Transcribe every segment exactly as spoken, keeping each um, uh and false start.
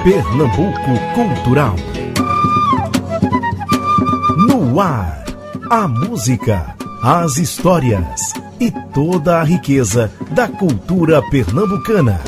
Pernambuco Cultural. No ar, a música, as histórias e toda a riqueza da cultura pernambucana.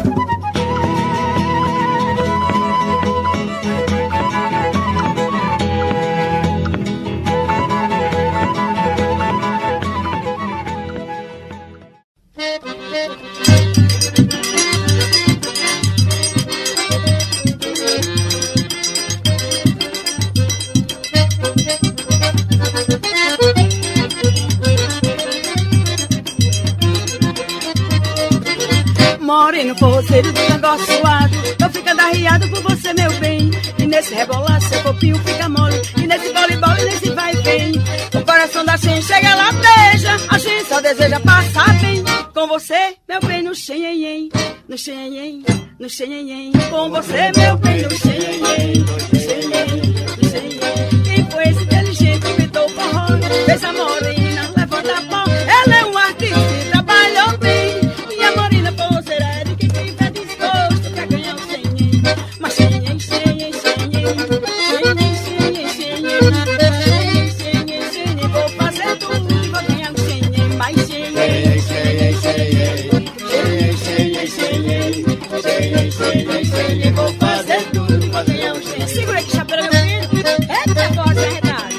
Moreno, forroceiro do negócio suado, eu fico adarriado por você, meu bem. E nesse rebolar, seu corpinho fica mole. E nesse voleibol, e nesse vai e vem. O coração da gente chega lá, beija. A gente só deseja passar bem com você, meu bem, no xenhenhen. No xenhenhen, no xenhenhen. Com você, meu bem, no xenhenhen. No xenhenhen, no xenhenhen. Quem foi esse inteligente que inventou o forró? Fez a morena, levanta a pó. Ela é um artista e trabalhou bem. Minha morena forroceira é de quem tem pé disposto pra ganhar um xenhen. Mas xenhen, xenhen, xenhen. Xenhen, xenhen, xenhen. Xenhen, xenhen, xenhen. Vou fazer tudo e vou ganhar um xenhen. Mais xenhen, xenhen, xenhen. Xenhen, xenhen, xenhen. Xenhen, xenhen, xenhen. Vou fazer tudo e vou ganhar um xenhen. Segura aqui, chapeira, meu filho. Eita, voz arredada.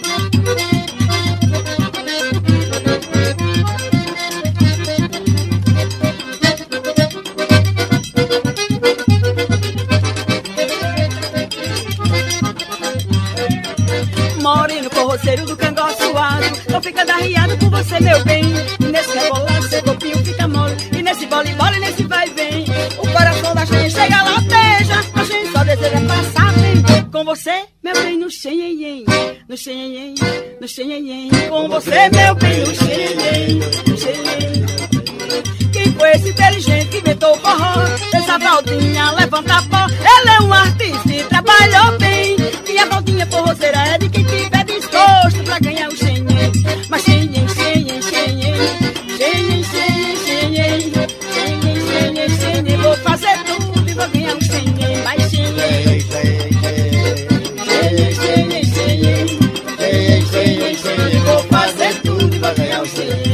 Moreno, forroceiro do cangote suado, eu fico adarriado por você, meu bem. E nesse rebolar, seu corpinho fica mole. E nesse voleibol, e nesse vai e vem. O coração da gente chega lá, beija. A gente só deseja passar bem com você, meu bem, no xenhenhen. No xenhenhen, no xenhenhen. Com você, meu bem, no xenhenhen. No xenhenhen. Quem foi esse inteligente que inventou o forró? Essa Valdinha levanta a pó. Ela é um artista e trabalhou bem. E a Valdinha forroceira é de quem tiver disposto pra ganhar o xenhen. Mas xenhen, xenhen, xenhen. Xenhen, xenhen, xenhen. Xenhen, xenhen, xenhen. Vou fazer tudo e vou ganhar um xenhen. Mas xenhen, xenhen, xenhen, xenhen. Xenhen, xenhen, xenhen. Vou fazer tudo e vou ganhar um xenhen.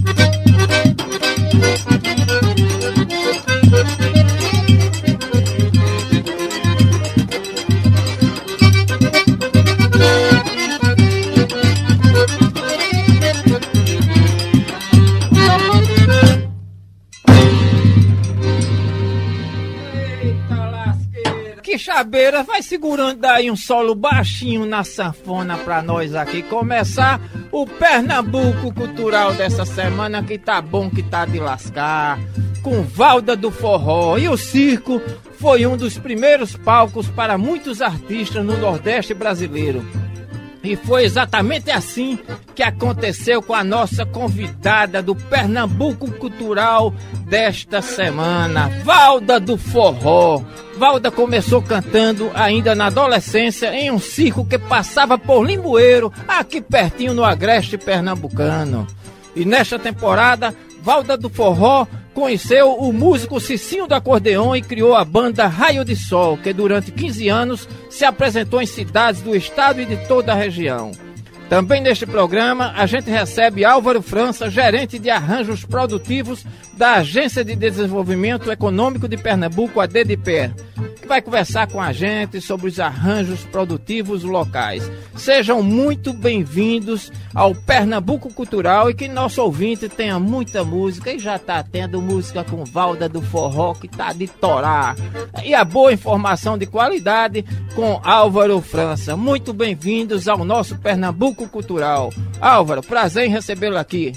Chabeira, vai segurando daí um solo baixinho na sanfona pra nós aqui começar o Pernambuco Cultural dessa semana, que tá bom, que tá de lascar, com Valda do Forró. E o circo foi um dos primeiros palcos para muitos artistas no Nordeste brasileiro. E foi exatamente assim que aconteceu com a nossa convidada do Pernambuco Cultural desta semana, Valda do Forró. Valda começou cantando ainda na adolescência em um circo que passava por Limoeiro, aqui pertinho no agreste pernambucano. E nesta temporada, Valda do Forró conheceu o músico Cicinho do Acordeon e criou a banda Raio de Sol, que durante quinze anos se apresentou em cidades do estado e de toda a região. Também neste programa a gente recebe Álvaro França, gerente de arranjos produtivos da Agência de Desenvolvimento Econômico de Pernambuco, a D D P E, que vai conversar com a gente sobre os arranjos produtivos locais. Sejam muito bem-vindos ao Pernambuco Cultural e que nosso ouvinte tenha muita música, e já está tendo música com Valda do Forró, que está de torar, e a boa informação de qualidade com Álvaro França. Muito bem-vindos ao nosso Pernambuco Cultural. Álvaro, prazer em recebê-lo aqui.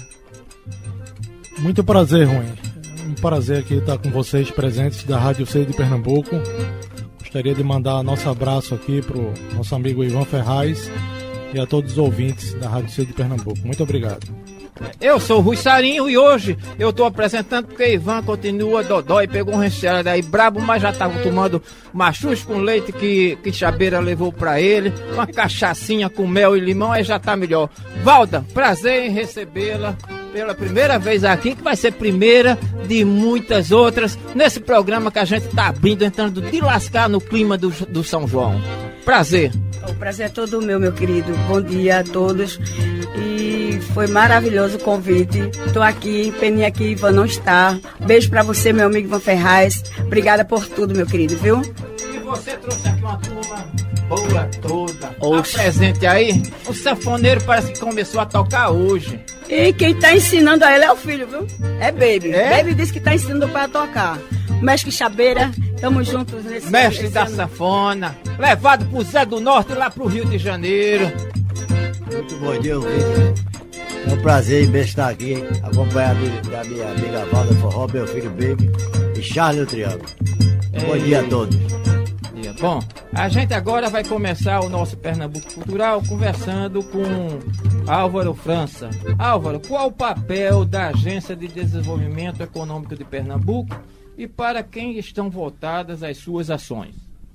Muito prazer, Ruim. Um prazer aqui estar com vocês presentes da Rádio C de Pernambuco. Gostaria de mandar nosso abraço aqui para o nosso amigo Ivan Ferraz e a todos os ouvintes da Rádio C de Pernambuco. Muito obrigado. Eu sou o Rui Sarinho e hoje eu estou apresentando porque Ivan continua dodói, pegou um recheado aí brabo, mas já estava tomando machucho com leite que, que Chabeira levou para ele, uma cachaçinha com mel e limão, aí já está melhor. Valda, prazer em recebê-la. pela primeira vez aqui, que vai ser primeira de muitas outras, nesse programa que a gente tá abrindo, entrando de lascar no clima do, do São João. Prazer. O prazer é todo meu, meu querido. Bom dia a todos. E foi maravilhoso o convite. Estou aqui, Peninha aqui, Ivan não está. Beijo pra você, meu amigo Ivan Ferraz. Obrigada por tudo, meu querido, viu? E você trouxe aqui uma turma boa toda. Oxe. Presente aí. O sanfoneiro parece que começou a tocar hoje. E quem tá ensinando a ele é o filho, viu? É Baby. É? Baby disse que tá ensinando o pai a tocar. O Mestre Chabeira, tamo juntos nesse... Mestre nesse da ano. sanfona, levado pro Zé do Norte, lá pro Rio de Janeiro. Muito bom dia, ouvinte. É um prazer imenso estar aqui, acompanhado da minha amiga Valda Forró, meu filho Baby e Charlie o Triângulo. Bom Ei. dia a todos. Dia. Bom, a gente agora vai começar o nosso Pernambuco Cultural conversando com Álvaro França. Álvaro, qual o papel da Agência de Desenvolvimento Econômico de Pernambuco e para quem estão voltadas as suas ações?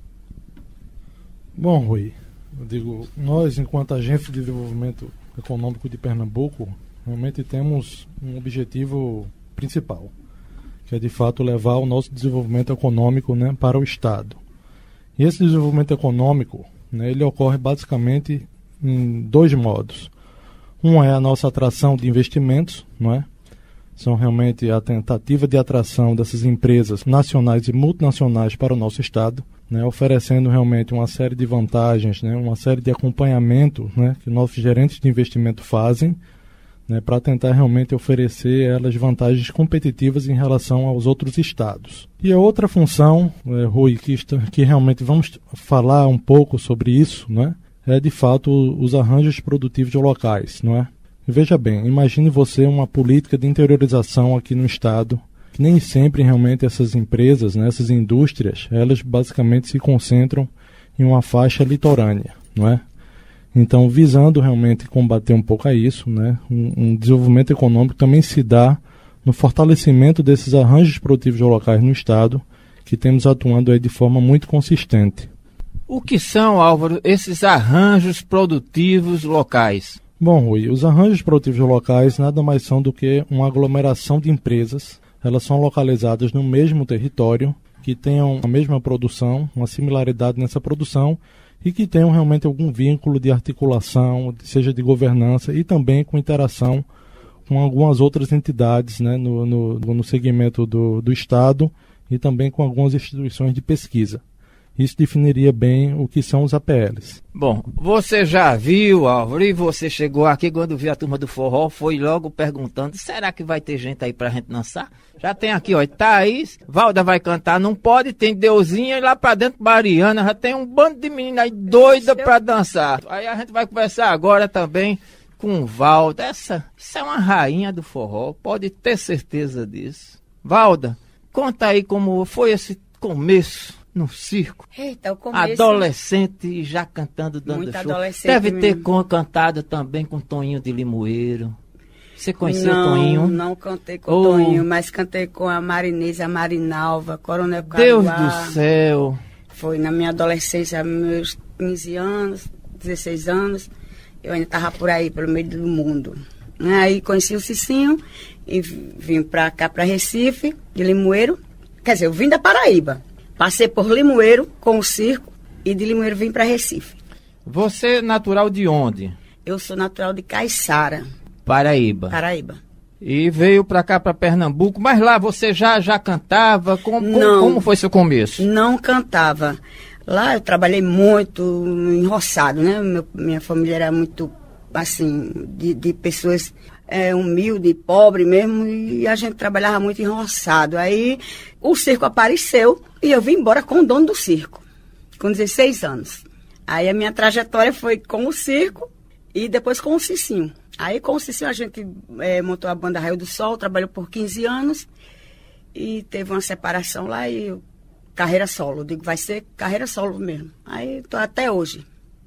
Bom, Rui, eu digo, nós, enquanto Agência de Desenvolvimento Econômico de Pernambuco, realmente temos um objetivo principal, que é de fato levar o nosso desenvolvimento econômico, né, para o Estado. E esse desenvolvimento econômico, né, ele ocorre basicamente em dois modos. Um é a nossa atração de investimentos, não é? São realmente a tentativa de atração dessas empresas nacionais e multinacionais para o nosso Estado, né, oferecendo realmente uma série de vantagens, né, uma série de acompanhamento, né, que nossos gerentes de investimento fazem, né, para tentar realmente oferecer a elas vantagens competitivas em relação aos outros estados. E a outra função, é, Rui, que, está, que realmente vamos falar um pouco sobre isso, né, é de fato os arranjos produtivos locais, não é? Veja bem, imagine você uma política de interiorização aqui no estado, que nem sempre realmente essas empresas, né, essas indústrias, elas basicamente se concentram em uma faixa litorânea, não é? Então, visando realmente combater um pouco a isso, né, um, um desenvolvimento econômico também se dá no fortalecimento desses arranjos produtivos locais no estado, que temos atuando aí de forma muito consistente. O que são, Álvaro, esses arranjos produtivos locais? Bom, Rui, os arranjos produtivos locais nada mais são do que uma aglomeração de empresas. Elas são localizadas no mesmo território, que tenham a mesma produção, uma similaridade nessa produção e que tenham realmente algum vínculo de articulação, seja de governança e também com interação com algumas outras entidades, né, no, no, no segmento do, do Estado e também com algumas instituições de pesquisa. Isso definiria bem o que são os A P Ls. Bom, você já viu, Álvaro, e você chegou aqui quando viu a turma do forró, foi logo perguntando, será que vai ter gente aí pra gente dançar? Já tem aqui, ó, Thaís, Valda vai cantar, não pode, tem Deusinha e lá pra dentro Mariana, já tem um bando de menina aí doida pra dançar. Aí a gente vai conversar agora também com Valda, essa, essa é uma rainha do forró, pode ter certeza disso. Valda, conta aí como foi esse começo no circo. Eita, o começo... Adolescente já cantando, dando Muito show. adolescente Deve ter mesmo. com, cantado também com Toninho de Limoeiro. Você conheceu não, Toninho? Não cantei com Oh. Toninho, mas cantei com a Marinês, a Marinalva, Coronel Deus Caruá. do céu. Foi na minha adolescência, meus quinze anos, dezesseis anos, eu ainda estava por aí, pelo meio do mundo. Aí conheci o Cicinho e vim para cá, para Recife, de Limoeiro. Quer dizer, eu vim da Paraíba. Passei por Limoeiro com o circo e de Limoeiro vim para Recife. Você é natural de onde? Eu sou natural de Caiçara, Paraíba. Paraíba. E veio pra cá, pra Pernambuco, mas lá você já, já cantava? Como, como, Não. como foi seu começo? Não cantava. Lá eu trabalhei muito em roçado, né? Meu, minha família era muito, assim, de, de pessoas é, humildes, pobres mesmo, e a gente trabalhava muito em roçado. Aí o circo apareceu e eu vim embora com o dono do circo, com dezesseis anos. Aí a minha trajetória foi com o circo e depois com o Cicinho. Aí com o Cicinho a gente é, montou a banda Raio do Sol, trabalhou por quinze anos e teve uma separação lá e eu, carreira solo. Eu digo, vai ser carreira solo mesmo. Aí estou até hoje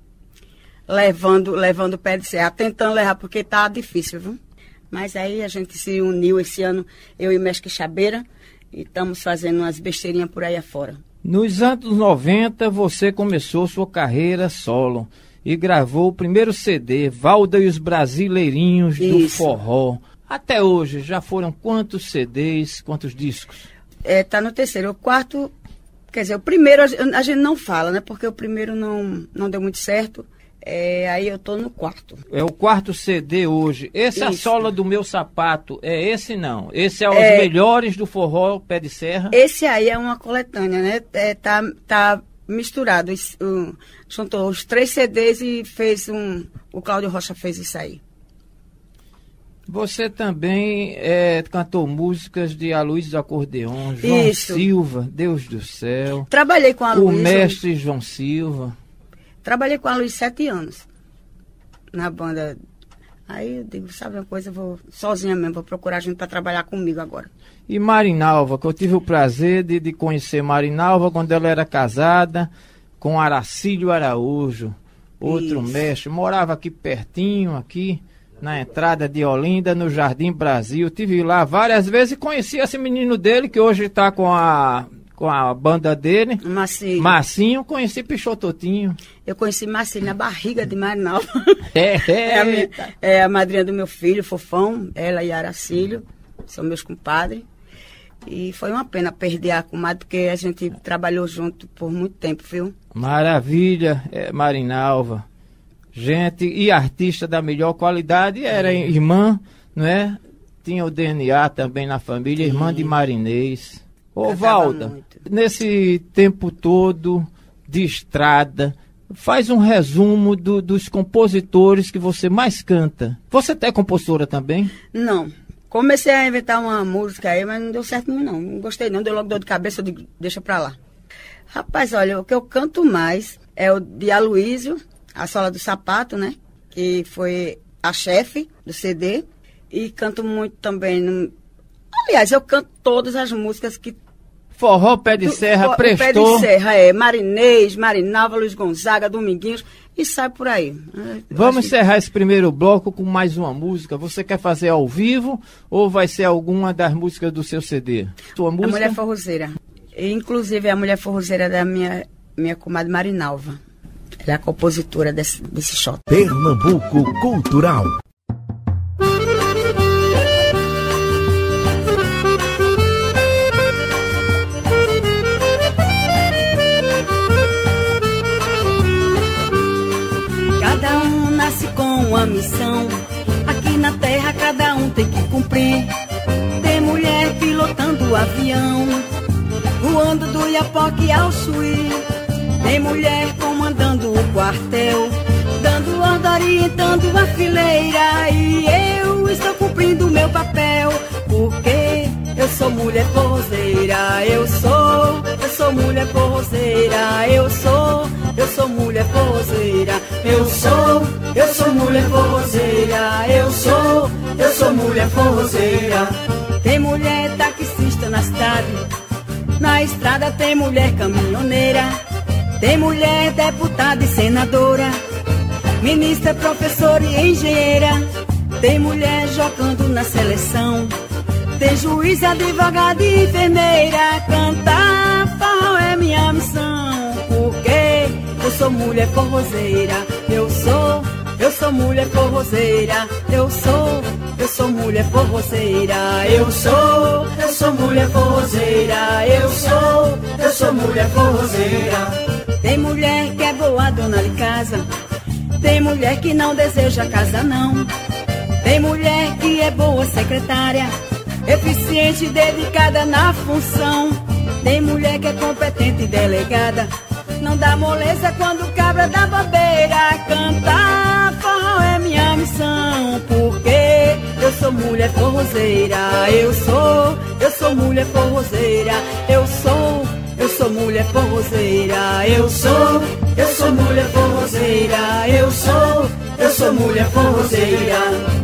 levando, levando o pé de serra, tentando levar, porque tá difícil, viu? Mas aí a gente se uniu esse ano, eu e o Mestre Chabeira, e estamos fazendo umas besteirinhas por aí afora. Nos anos noventa, você começou sua carreira solo e gravou o primeiro C D, Valda e os Brasileirinhos do Isso. Forró. Até hoje, já foram quantos C Ds, quantos discos? É, tá no terceiro. O quarto, quer dizer, o primeiro a, a gente não fala, né? Porque o primeiro não, não deu muito certo. É, aí eu tô no quarto. É o quarto C D hoje. Esse é a sola do meu sapato. É esse não. Esse é os É. melhores do forró pé de serra. Esse aí é uma coletânea, né? É, tá, tá misturado. Os- o- juntou os três C Ds e fez um... O Cláudio Rocha fez isso aí. Você também é, cantou músicas de Aloysio Acordeon, João Isso. Silva, Deus do Céu, Trabalhei com a o Luísa. mestre João Silva. Trabalhei com a Luísa sete anos. Na banda. Aí eu digo, sabe uma coisa, eu vou sozinha mesmo, vou procurar gente para trabalhar comigo agora. E Marinalva, que eu tive o prazer de, de conhecer Marinalva quando ela era casada com Aracílio Araújo, outro Isso. mestre. Morava aqui pertinho, aqui na entrada de Olinda, no Jardim Brasil. Tive lá várias vezes e conheci esse menino dele, que hoje está com a, com a banda dele. Marcinho. Marcinho, conheci Pichototinho. Eu conheci Marcinho na barriga de Marinalva. É, É a, minha- eita. é a madrinha do meu filho, Fofão, ela e Aracílio, são meus compadres. E foi uma pena perder a comadre, porque a gente trabalhou junto por muito tempo, viu? Maravilha, é, Marinalva. Gente e artista da melhor qualidade, era irmã, não é? Tinha o D N A também na família, irmã de Marinês. Ô, Cantava Valda, muito. nesse tempo todo de estrada, faz um resumo do- dos compositores que você mais canta. Você é compositora também? Não. Comecei a inventar uma música aí, mas não deu certo não. Não gostei não, deu logo dor de cabeça, eu digo, deixa pra lá. Rapaz, olha, o que eu canto mais é o de Aloysio, A Sola do Sapato, né? Que foi a chefe do C D. E canto muito também. No... Aliás, eu canto todas as músicas que... Forró Pé de Serra o prestou. Pé de Serra, é. Marinês, Marinalva, Luiz Gonzaga, Dominguinhos. E sai por aí. Eu Vamos acho que- encerrar esse primeiro bloco com mais uma música. Você quer fazer ao vivo ou vai ser alguma das músicas do seu C D? Sua A música? Mulher Forrozeira. E, inclusive, a Mulher Forrozeira da minha, minha comadre Marinalva. Ela é a compositora desse, desse shot. Pernambuco Cultural. Cada um nasce com uma missão. Aqui na terra cada um tem que cumprir. Tem mulher pilotando o avião, voando do Iapoque ao Chuí. Tem mulher comandando o quartel, dando ordem, orientando a fileira. E eu estou cumprindo o meu papel, porque eu sou mulher forrozeira. Eu sou, eu sou mulher forrozeira. Eu sou, eu sou mulher forrozeira. Eu sou, eu sou mulher forrozeira. Eu sou, eu sou mulher forrozeira. Tem mulher taxista na cidade, na estrada tem mulher caminhoneira. Tem mulher deputada e senadora, ministra, professora e engenheira. Tem mulher jogando na seleção, tem juiz, advogado e enfermeira. Cantar forró é minha missão, porque eu sou mulher forrozeira. Eu sou, eu sou mulher forrozeira. Eu sou, eu sou mulher forrozeira. Eu sou, eu sou mulher forrozeira. Eu sou, eu sou mulher forrozeira. Tem mulher que é boa dona de casa, tem mulher que não deseja casa não. Tem mulher que é boa secretária, eficiente e dedicada na função. Tem mulher que é competente e delegada, não dá moleza quando cabra da bobeira. Cantar forró é minha missão, porque eu sou mulher forrozeira. Eu sou, eu sou mulher forrozeira. Eu sou, eu sou mulher forrozeira. Eu sou, eu sou mulher forrozeira. Eu sou, eu sou mulher forrozeira.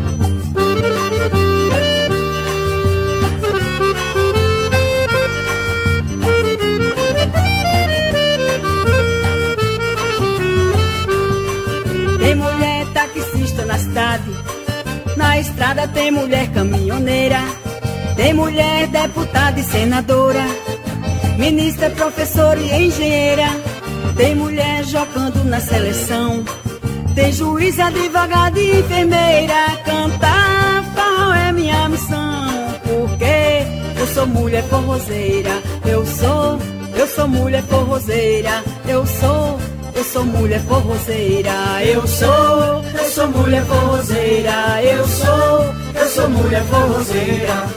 Tem mulher taxista na cidade, na estrada tem mulher caminhoneira. Tem mulher deputada e senadora, ministra, professora e engenheira. Tem mulher jogando na seleção, tem juiz, advogado e enfermeira. Cantar forró é minha minha missão, porque eu sou mulher forrozeira, eu sou, eu sou mulher forrozeira, eu sou, eu sou mulher forrozeira, eu sou, eu sou mulher forrozeira, eu sou, eu sou mulher forrozeira.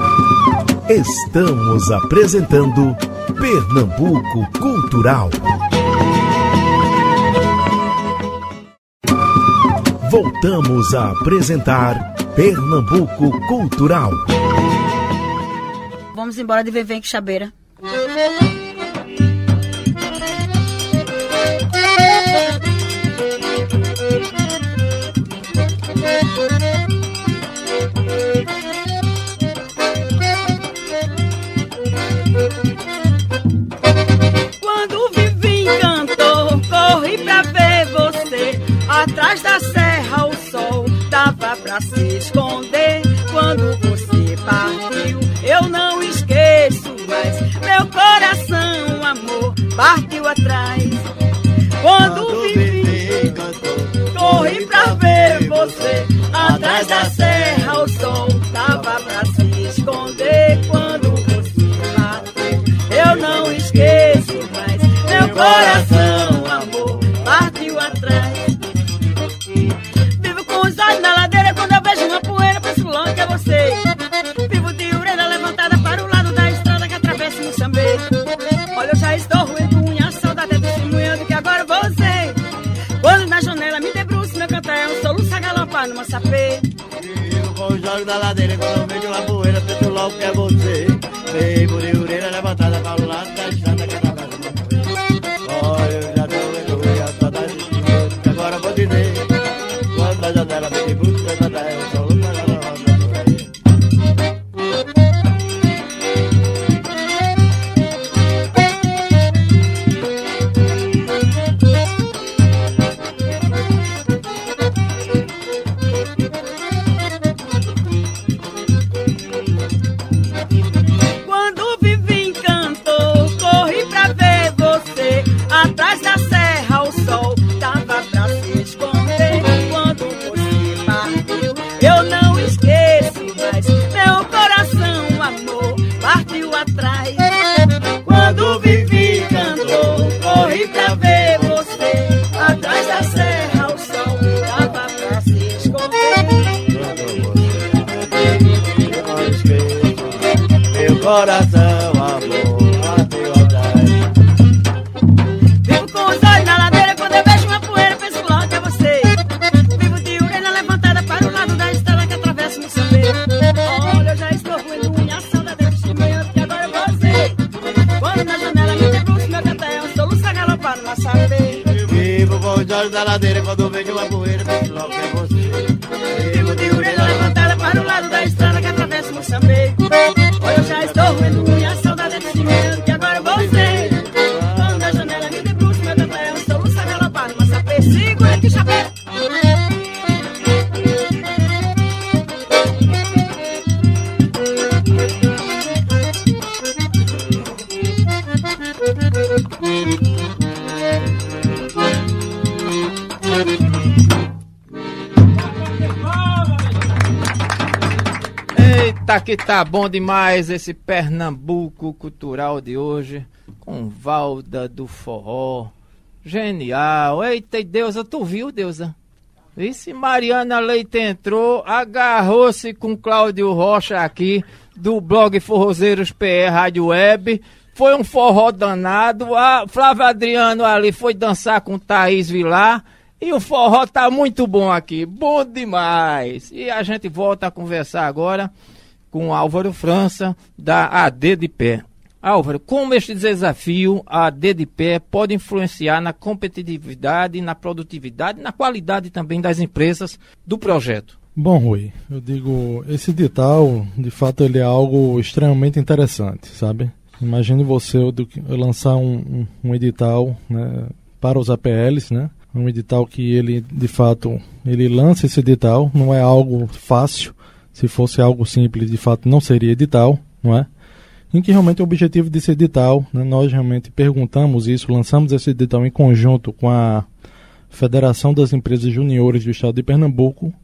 Estamos apresentando Pernambuco Cultural. Voltamos a apresentar Pernambuco Cultural. Vamos embora de Vem Quixabeira. Quando Vivim cantou, corri pra ver você. Atrás da serra o sol dava pra se esconder. Quando você partiu, eu não esqueço mais. Meu coração, amor, partiu atrás. Quando Vivim cantou, corri pra ver você. Atrás da serra o sol dava pra se esconder. Quando você partiu, eu não esqueço mais. Meu coração, amor, partiu atrás. Vivo com os olhos na ladeira, quando eu vejo uma poeira, penso logo que é você. Vivo de orelha levantada para o lado da estrada que atravessa no Xambê. Olha, eu já estou roendo unha, saudade é testemunhando que agora você. Quando na janela me debruço, meu canto é um soluço a galopar numa sapê. Vivo com os olhos na ladeira, quando eu vejo uma poeira, penso logo que é você. Vivo de orelha levantada para o lado da estrada que atravessa no Xambê. Olha, eu já estou roendo unha, saudade é testemunhando que agora vou dizer. Quando na janela me debruço, meu canto é um soluço a galopar numa sapê. Quando Vivim cantou, corri pra ver você. Atrás da serra o sol dava pra se esconder. Quando você partiu, eu não esqueço mais. Meu coração, amor, partiu atrás. Quando Vivim cantou, corri pra ver você. Atrás da serra o sol dava pra se esconder. Eu não esqueço, meu coração, amor, bateu atrás. Vivo com os olhos na ladeira, quando eu vejo uma poeira, penso logo que é você. Vivo de orelha levantada para o lado da estrada que atravessa no Xambê. Olha, eu já estou roendo unha, saudade é testemunhando que agora é você. Quando na janela me debruço, meu canto é um soluço a galopar numa sapê. Vivo com os olhos na ladeira, quando eu vejo uma poeira, penso logo que é você. Vivo de orelha levantada para o lado da estrada que atravessa no Xambê. Olha, eu já estou roendo unha, saudade é testemunhando que agora é você. Quando na janela me debruço, meu canto é um soluço a galopar numa sapê. Segura que chapéu. Eita, que tá bom demais esse Pernambuco Cultural de hoje, com Valda do Forró. Genial. Eita, e Deusa, tu viu, Deusa? Vice Mariana Leite entrou, agarrou-se com Cláudio Rocha aqui, do blog Forrozeiros P R Rádio Web. Foi um forró danado. A Flávio Adriano ali foi dançar com Thaís Vilar. E o forró tá muito bom aqui, bom demais. E a gente volta a conversar agora com Álvaro França, da A D de Pé. Álvaro, como este desafio, a A D de Pé, pode influenciar na competitividade, na produtividade, na qualidade também das empresas do projeto? Bom, Rui, eu digo, esse edital, de fato, ele é algo extremamente interessante, sabe? Imagine você eu, eu lançar um, um, um edital, né, para os A P Ls, né? Um edital que ele, de fato, ele lança esse edital, não é algo fácil. Se fosse algo simples, de fato, não seria edital, não é? Em que realmente o objetivo desse edital, né, nós realmente perguntamos isso, lançamos esse edital em conjunto com a Federação das Empresas Juniores do Estado de Pernambuco,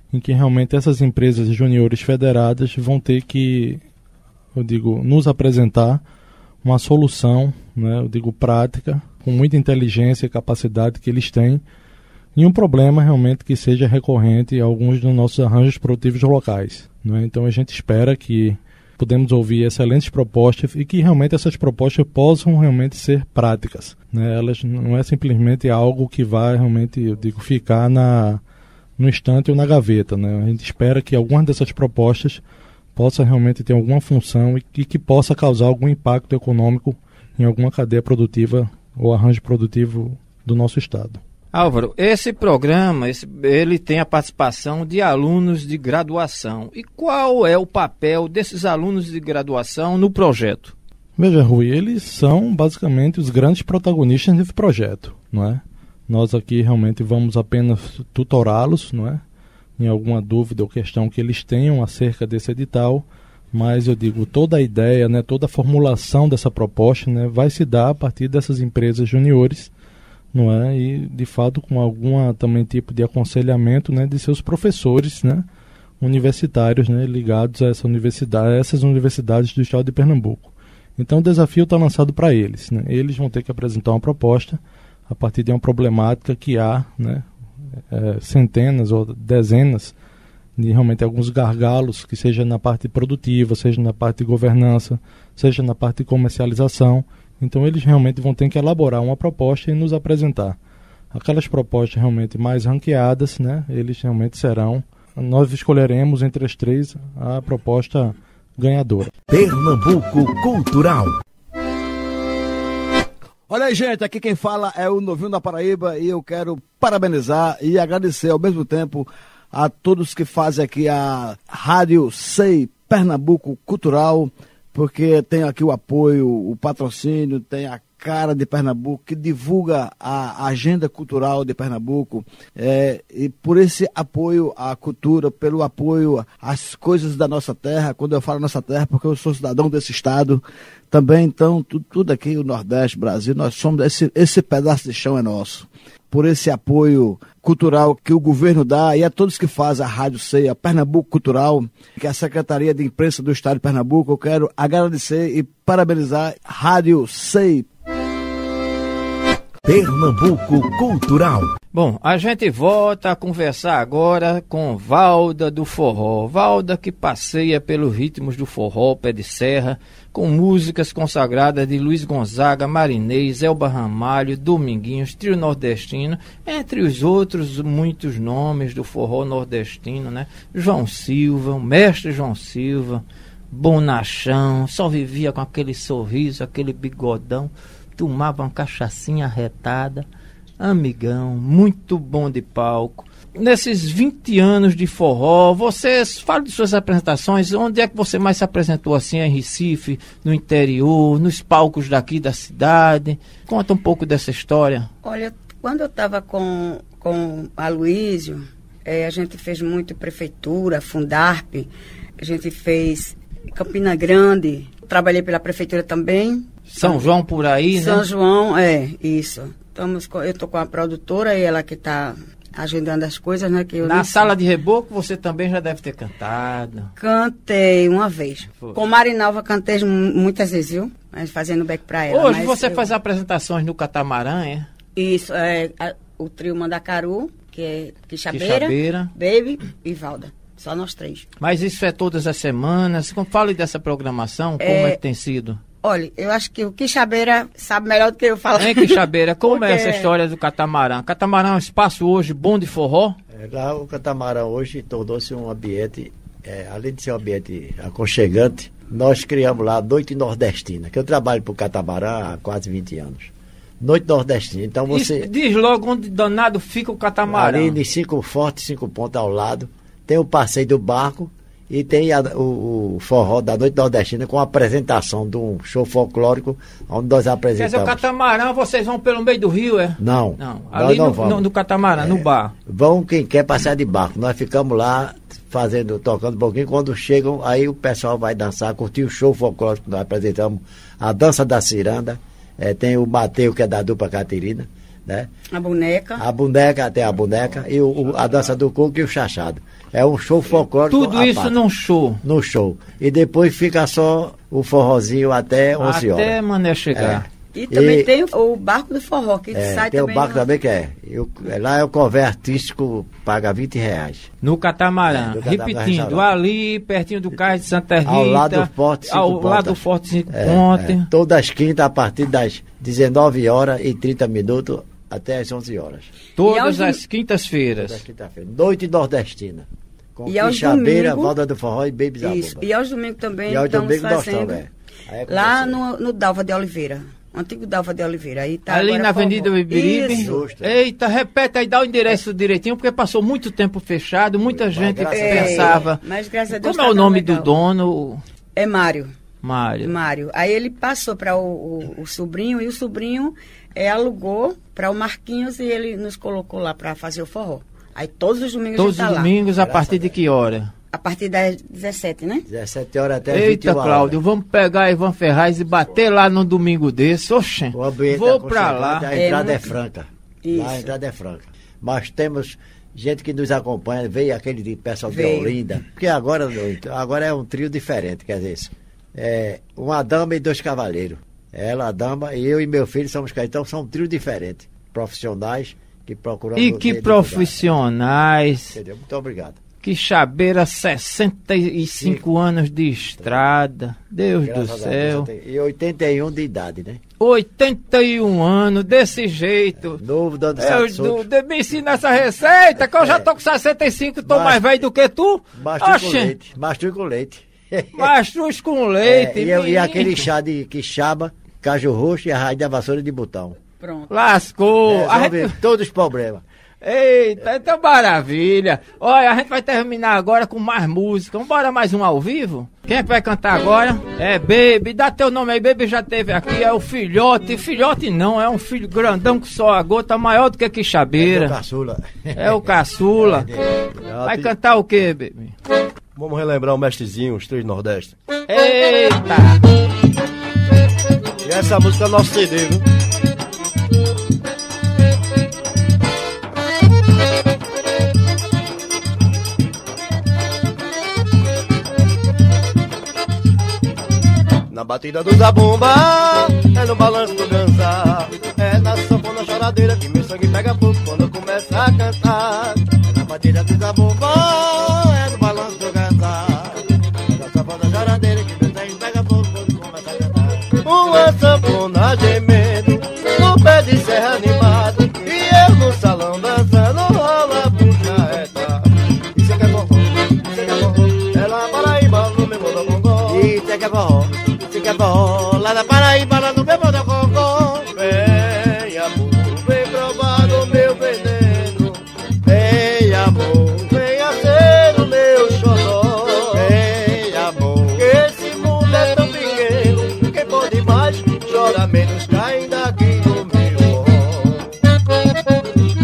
em que realmente essas empresas juniores federadas vão ter que, eu digo, nos apresentar uma solução, né, eu digo prática, com muita inteligência e capacidade que eles têm, e um problema realmente que seja recorrente a alguns dos nossos arranjos produtivos locais, né? Então a gente espera que podemos ouvir excelentes propostas e que realmente essas propostas possam realmente ser práticas, né? Elas não é simplesmente algo que vai realmente, eu digo, ficar na, no estante ou na gaveta, né? A gente espera que algumas dessas propostas possa realmente ter alguma função e que, que possa causar algum impacto econômico em alguma cadeia produtiva ou arranjo produtivo do nosso estado. Álvaro, esse programa, esse, ele tem a participação de alunos de graduação. E qual é o papel desses alunos de graduação no projeto? Veja, Rui, eles são basicamente os grandes protagonistas desse projeto, não é? Nós aqui realmente vamos apenas tutorá-los, não é? Em alguma dúvida ou questão que eles tenham acerca desse edital, mas eu digo, toda a ideia, né, toda a formulação dessa proposta, né, vai se dar a partir dessas empresas juniores, não é? E de fato com algum também tipo de aconselhamento, né, de seus professores, né, universitários, né, ligados a essa universidade, a essas universidades do estado de Pernambuco. Então o desafio está lançado para eles, né? Eles vão ter que apresentar uma proposta a partir de uma problemática que há, né, é, centenas ou dezenas de realmente alguns gargalos, que seja na parte produtiva, seja na parte de governança, seja na parte de comercialização. Então eles realmente vão ter que elaborar uma proposta e nos apresentar. Aquelas propostas realmente mais ranqueadas, né, eles realmente serão, nós escolheremos entre as três a proposta ganhadora. Pernambuco Cultural. Olha aí, gente, aqui quem fala é o Novinho da Paraíba e eu quero parabenizar e agradecer ao mesmo tempo a todos que fazem aqui a Rádio Sei Pernambuco Cultural, porque tem aqui o apoio, o patrocínio, tem a cara de Pernambuco, que divulga a agenda cultural de Pernambuco, é, e por esse apoio à cultura, pelo apoio às coisas da nossa terra. Quando eu falo nossa terra, porque eu sou cidadão desse estado também, então tudo, tudo aqui, o Nordeste, Brasil, nós somos, esse, esse pedaço de chão é nosso. Por esse apoio cultural que o governo dá, e a todos que fazem a Rádio Sei, a Pernambuco Cultural, que é a Secretaria de Imprensa do Estado de Pernambuco, eu quero agradecer e parabenizar a Rádio Sei. Pernambuco Cultural. Bom, a gente volta a conversar agora com Valda do Forró. Valda que passeia pelos ritmos do forró, pé de serra, com músicas consagradas de Luiz Gonzaga, Marinês, Elba Ramalho, Dominguinhos, Trio Nordestino, entre os outros muitos nomes do forró nordestino, né? João Silva, o mestre João Silva, bonachão, só vivia com aquele sorriso, aquele bigodão, tomava uma cachaçinha arretada, amigão, muito bom de palco. Nesses vinte anos de forró, vocês falam de suas apresentações, onde é que você mais se apresentou assim, em Recife, no interior, nos palcos daqui da cidade? Conta um pouco dessa história. Olha, quando eu estava com, com a Luísio, é, a gente fez muito prefeitura, Fundarp, a gente fez Campina Grande, trabalhei pela prefeitura também. São João por aí, São né? São João, é, isso. Estamos com, eu estou com a produtora e ela que está agendando as coisas, né? Que eu Na disse. Sala de Reboco você também já deve ter cantado. Cantei uma vez. Foi. Com Marinalva cantei muitas vezes, viu? Mas fazendo back pra ela. Hoje mas você eu... faz apresentações no Catamarã, é? Isso, é a, o trio Mandacaru, que é Quixabeira, Quixabeira, Baby e Valda. Só nós três. Mas isso é todas as semanas. Fale dessa programação, como é, é que tem sido? Olha, eu acho que o Quixabeira sabe melhor do que eu falar. Hein, Quixabeira, como Porque... é essa história do Catamarã? Catamarã é um espaço hoje bom de forró? É, lá o Catamarã hoje tornou-se um ambiente, é, além de ser um ambiente aconchegante, nós criamos lá a Noite Nordestina, que eu trabalho para o Catamarã há quase vinte anos. Noite Nordestina, então você... Isso, diz logo onde danado fica o Catamarã. Ali de cinco fortes, cinco pontos ao lado, tem o passeio do barco, e tem a, o, o forró da Noite Nordestina com a apresentação de um show folclórico, onde nós apresentamos. Quer dizer, o Catamarã, vocês vão pelo meio do rio, é? Não. Não, ali não no, vamos. No, no Catamarã, é, no bar. Vão quem quer passar de barco. Nós ficamos lá, fazendo, tocando um pouquinho. Quando chegam, aí o pessoal vai dançar, curtir o show folclórico que nós apresentamos. A dança da ciranda. É, tem o Mateus, que é da dupla Caterina. né? A boneca. A boneca, tem a boneca, e o, o- a dança do coco e o chachado. É um show folclórico. Tudo à isso parte, num show. no show. E depois fica só o forrozinho até onze horas. Até mané chegar. E também E- tem o, o barco do forró, que É, sai tem também. o barco no- também que é. E o- é, lá é o cover artístico, paga vinte reais. No catamarã. É, no catamarã, Repetindo, restaurante. ali, pertinho do cais de Santa Rita. Ao lado do Forte Cinco Ao Pontas. lado do Forte Cinco É, Pontas. é. Todas as quintas, a partir das dezenove horas e trinta minutos até as onze horas. E Todas aos as dom- quintas-feiras. Todas as quinta-feiras. Noite nordestina. Com E aos Quixabeira, domingos- Volta do Forró e Baby Zabumba. Isso. E aos domingos também E aos estamos domingos nós fazendo. estamos, é. Aí é com Lá você. no, no Dalva de Oliveira. Antigo Dalva de Oliveira. Aí tá Ali agora na forró. Avenida Bibiribe. Isso. Justo. Eita, repete aí, dá o endereço direitinho, porque passou muito tempo fechado, muita gente graças a É, pensava. mas graças a Deus Como é tá o nome legal. do dono, É Mário. Mário? Mário. Aí ele passou para o, o- o sobrinho, e o sobrinho é, alugou para o Marquinhos, e ele nos colocou lá para fazer o forró. Aí todos os domingos Todos a os gente tá domingos, a Graças partir a de que hora? lá. A partir das dezessete, né? dezessete horas até vinte e Eita, uma Cláudio, horas. vamos pegar Ivan Ferraz e bater lá no domingo desse. Oxê, O ambiente vou é pra lá. aconchegante, A entrada É, é, franca. Isso. Lá a entrada é franca. Mas temos gente que nos acompanha, veio aquele de pessoal de Veio. Olinda. Porque agora, agora é um trio diferente, quer dizer isso. É uma dama e dois cavaleiros. Ela, a dama, e eu e meu filho somos cá. Então são um trio diferente. Profissionais que procuramos. E que ver profissionais, dificuldade. Entendeu? Muito obrigado. que chabeira, sessenta e cinco anos de estrada. Deus do Graças a Deus, céu. eu tenho- E oitenta e um de idade, né? oitenta e um anos, desse jeito. Novo, dando Eu, certo. do, solto. de, me ensina essa receita, que eu já É. tô com sessenta e cinco, tô Mas- mais velho do que tu. Mastruz com Oxê, leite. Mastruz com leite. mastruz com leite. É, e, eu- e menino. aquele chá de quixaba, caju roxo e a raiz da vassoura de botão. Pronto. Lascou. A Resolve gente- todos os problemas. Eita, então maravilha. Olha, a gente vai terminar agora com mais música. Bora mais um ao vivo? Quem é que vai cantar agora? É Baby, dá teu nome aí, Baby já teve aqui, é o filhote. Filhote não, é um filho grandão que só a gota, maior do que Meu quixabeira. caçula. É o caçula. Vai cantar o quê, Baby? Vamos relembrar o mestrezinho, os três Nordeste. Eita! E essa música é nosso C D, viu? Na batida do zabumba, é no balanço do ganzá, é na sanfona choradeira que meu sangue pega fogo quando eu começo a cantar. Na batida do zabumba, é no balanço do ganzá. É na sanfona choradeira que meu sangue pega fogo quando começa a cantar. Uma sanfona gemendo, no pé de serra animado, e eu no salão dançando, rola puxa reta. Isso é que é forró, isso é que é forró, é lá Paraíba no meu Bodocongó. Isso é que é forró, isso é que é forró. Lá na Paraíba, lá no meu Bodocongó. Vem amor, vem provar do meu veneno. Ei, amor, Venha ser o meu xodó. ei, amor. Esse mundo é tão pequeno, quem pode mais chora menos, caindo aqui no meu forró.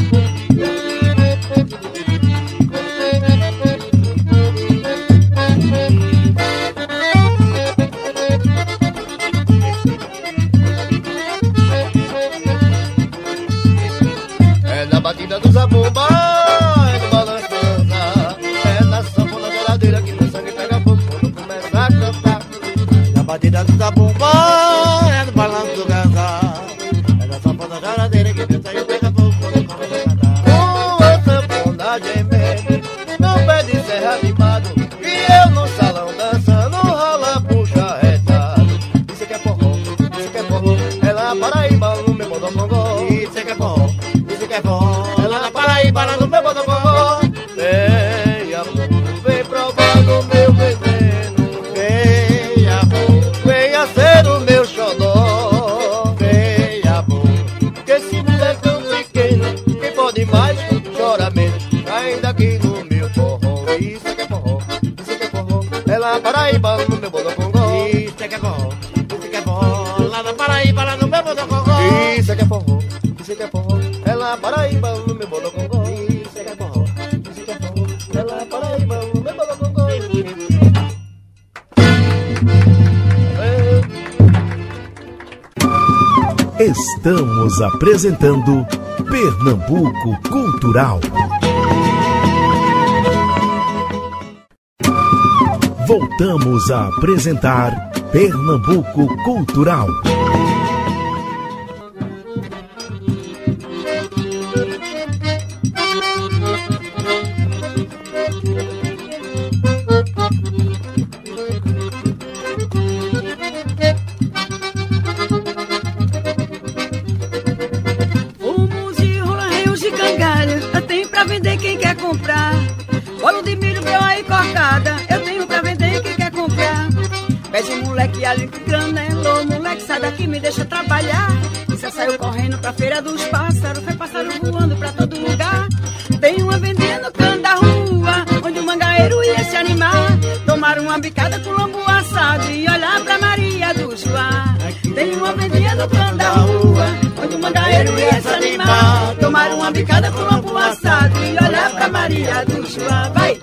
É na batida do zabumba, é no balanço do dançar, é na sanfona geladeira que meu sangue pega fogo quando começa a cantar. Na batida do zabumba, é no balanço do ganzá. É na sanfona choradeira que meu sangue pega fogo quando começa a cantar. Uma sanfona gemendo, no pé de serra animado, e eu no salão dançando, rola puxa reta. Isso é que é forró, isso é que é forró, é lá Paraíba no meu Bodocongó. Isso é que é forró, isso é que é forró. É lá na Paraíba, lá no meu Bodocongó. Vem amor, vem provar do meu veneno. Ei, amor, Venha ser o meu xodó. ei, amor. Que esse mundo é tão pequeno, quem pode mais chora menos, ainda aqui no meu forró. Isso é que é forró, isso é que é forró, é lá Paraíba no meu Bodocongó. Isso é que é forró, isso é que é forró. Lá na Paraíba, lá no meu Bodocongó. Isso é que é forró, isso é que é forró, é lá Paraíba no meu Bodocongó. Isso é que é forró, Isso é que é forró, é lá Paraíba no meu Bodocongó. É. Estamos apresentando Pernambuco Cultural. Voltamos a apresentar Pernambuco Cultural. Fumos e rola rios de cangalha, eu tenho pra vender quem quer comprar. Bolo de milho, meu aí cocada, eu tenho pra vender quem quer comprar. Pede um moleque ali que granelou, moleque sai daqui, me deixa trabalhar. E você saiu correndo pra feira dos pássaros, foi pássaro voando pra todo lugar. Tem uma vendinha no canto da rua, onde o mangaeiro ia se animar. Tomar uma bicada com lombo assado e olhar pra Maria do Joá. Tem uma vendinha no canto da rua, onde o mangaeiro ia se animar. Tomar uma bicada com lombo assado e olhar pra Maria do Joá. Vai!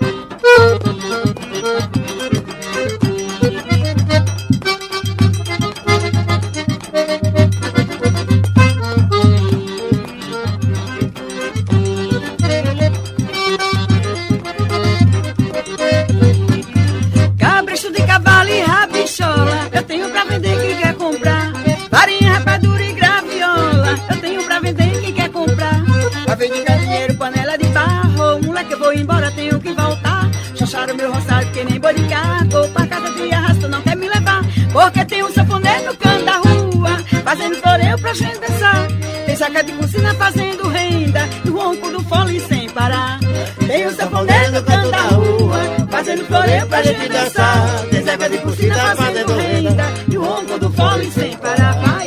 Cabresto de cavalo e rabichola, eu tenho pra vender quem quer comprar. Farinha, rapadura e graviola, eu tenho pra vender quem quer comprar. Pra vender dinheiro, panela de barro, moleque eu vou embora, tenho que voltar. Xoxaram meu roçado que nem boi de carro, pra casa de arrasto não quer me levar. Porque tem um sanfoneiro no canto da rua, fazendo floreio pra gente dançar. Tem saca de bucina fazendo renda, e o ronco do fole sem parar. Tem um sanfoneiro no canto da rua, fazendo floreio pra gente dançar. Tem saca de bucina fazendo renda, e o ronco do fole sem parar. Vai!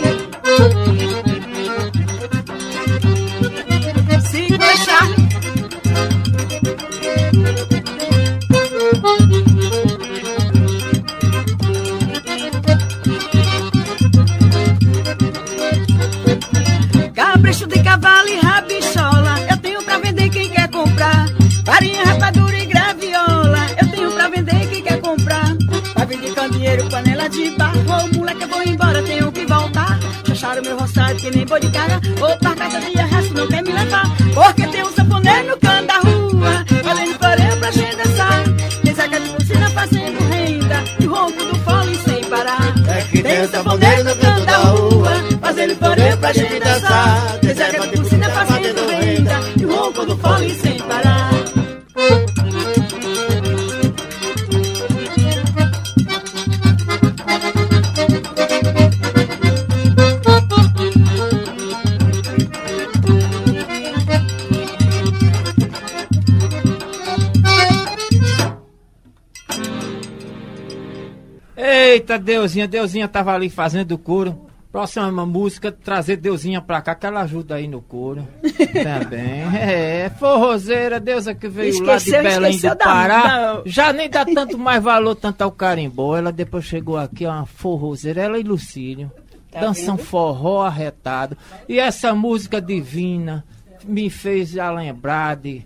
Segura, Charlie! Cabresto de cavalo e rabichola, eu tenho pra vender quem quer comprar. Farinha, rapadura e graviola, eu tenho pra vender quem quer comprar. Pra vender candeeiro, panela de barro, moleque eu vou embora, tenho que voltar. Chacharam meu roçado que nem boi de cara, ou pra casa de arrasto não quer me levar. Porque tem um sanfoneiro no canto da rua, fazendo floreio pra gente dançar. Tem saca de bucina fazendo renda, e o ronco do fole sem parar. Tem um sanfoneiro no canto da rua, fazendo floreio pra gente dançar. Tem saca de bucina fazendo renda, e o ronco do fole sem parar. Eita, Deusinha, Deusinha tava ali fazendo o coro. Próxima música, trazer Deusinha pra cá, que ela ajuda aí no coro. Também. É, forrozeira, Deusa que veio Esqueceu, lá de Belém do Pará. Da... Já nem dá tanto mais valor, tanto ao carimbó. Ela depois chegou aqui, uma forrozeira, ela e Lucílio. Tá dançam vendo? Forró arretado. E essa música divina me fez já lembrar de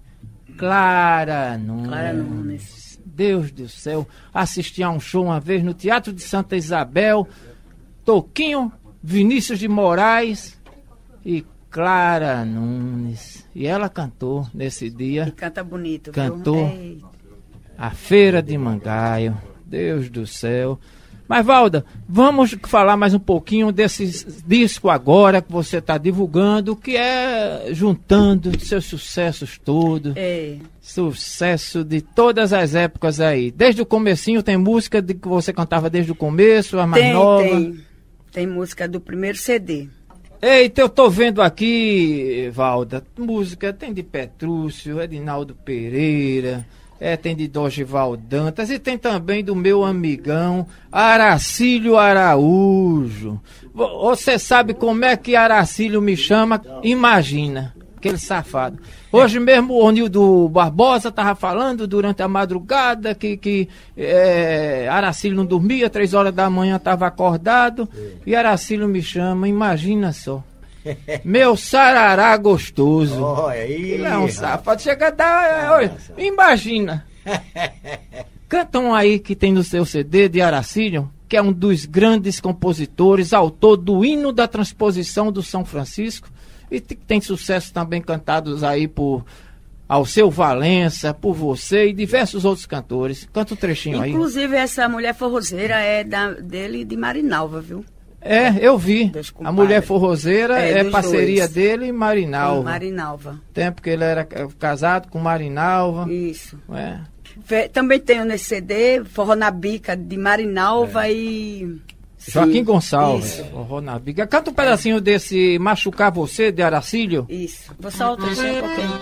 Clara Nunes. Clara Nunes. Deus do céu, assisti a um show uma vez no Teatro de Santa Isabel, Toquinho, Vinícius de Moraes e Clara Nunes. E ela cantou nesse dia. E canta bonito, cantou viu? A Feira de Mangaio. Deus do céu. Mas, Valda, vamos falar mais um pouquinho desse disco agora que você está divulgando, que é juntando seus sucessos todos. É. Sucesso de todas as épocas aí. Desde o comecinho tem música de que você cantava desde o começo, a mais tem, nova? Tem, tem música do primeiro C D. Eita, eu tô vendo aqui, Valda, música tem de Petrúcio, Edinaldo Pereira... É, tem de Dorival Dantas e tem também do meu amigão Aracílio Araújo. Você sabe como é que Aracílio me chama? Imagina, aquele safado. Hoje mesmo o Nildo Barbosa estava falando durante a madrugada que, que é, Aracílio não dormia, três horas da manhã estava acordado e Aracílio me chama, imagina só. Meu sarará gostoso. Olha aí. Ele é um safado. Chega a dar. Olha, imagina. Canta um aí que tem no seu C D de Aracílio. que é um dos grandes compositores, autor do hino da transposição do São Francisco, e t- tem sucesso também cantados aí por Alceu Valença, por você e diversos outros cantores. Canta um trechinho aí. Inclusive, essa mulher forrozeira é da, dele de Marinalva, viu? É, eu vi. Dos A compadres. Mulher Forrozeira é, É, dos parceria dois. dele e Marinalva. Marinalva. Tempo que ele era eh, casado com Marinalva. Isso. É. Fe- Também tenho nesse C D Forró na Bica, de Marinalva é. e... Joaquim Sim, Gonçalves. Isso. Forró na Bica. Canta um pedacinho desse Machucar Você, de Aracílio. Isso. Vou só outro um pouquinho.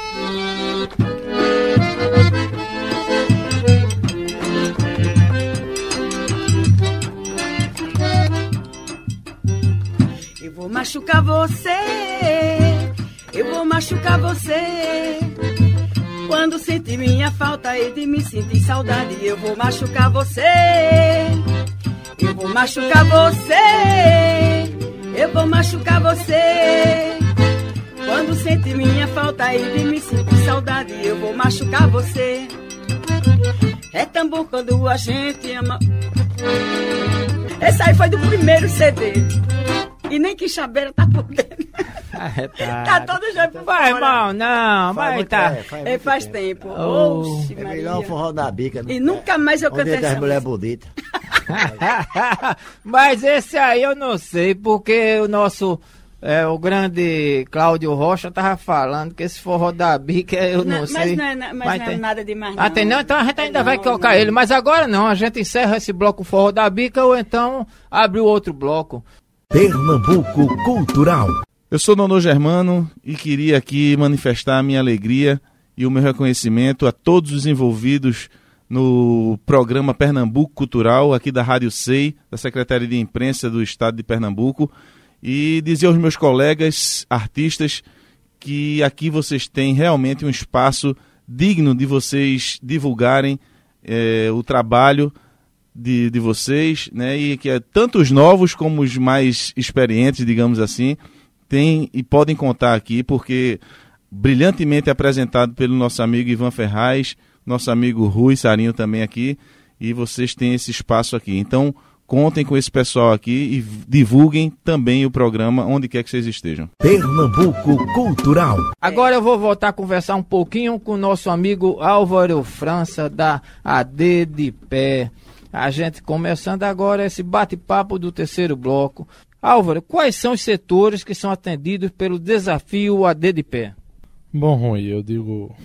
Eu vou machucar você, eu vou machucar você. Quando sentir minha falta e de me sentir saudade, eu vou machucar você. Eu vou machucar você, eu vou machucar você. Quando sentir minha falta e de me sentir saudade, eu vou machucar você. É tão bom quando a gente ama. Esse aí foi do primeiro C D. E nem que chabeira tá por dentro. Tá todo já por Vai fora. mal, não, Faz vai muito- tá. é, faz É, muito faz tempo. tempo. Oh. Oxe, É Maria. melhor um forró da bica. E nunca mais eu Onde cantei é das essa mulheres música. bonitas. Mas esse aí eu não sei, porque o nosso, é, o grande Cláudio Rocha tava falando que esse forró da bica, eu não, Não, sei. mas não é, na- mas não é tem- nada demais. Ah, tem não? Então a gente ainda Não, vai colocar não. ele, mas agora não, a gente encerra esse bloco forró da bica ou então abre o outro bloco. Pernambuco Cultural. Eu sou Nono Germano e queria aqui manifestar a minha alegria e o meu reconhecimento a todos os envolvidos no programa Pernambuco Cultural, aqui da Rádio S E I, da Secretaria de Imprensa do Estado de Pernambuco, e dizer aos meus colegas artistas que aqui vocês têm realmente um espaço digno de vocês divulgarem eh, o trabalho de, de vocês, né, e que é, tanto os novos como os mais experientes, digamos assim, tem e podem contar aqui, porque brilhantemente apresentado pelo nosso amigo Ivan Ferraz, nosso amigo Rui Sarinho também aqui, e vocês têm esse espaço aqui. Então, contem com esse pessoal aqui e divulguem também o programa onde quer que vocês estejam. Pernambuco Cultural. Agora eu vou voltar a conversar um pouquinho com o nosso amigo Álvaro França, da A D de Pé. A gente começando agora esse bate-papo do terceiro bloco. Álvaro, quais são os setores que são atendidos pelo desafio A D de Pé? Bom, Rui, eu digo,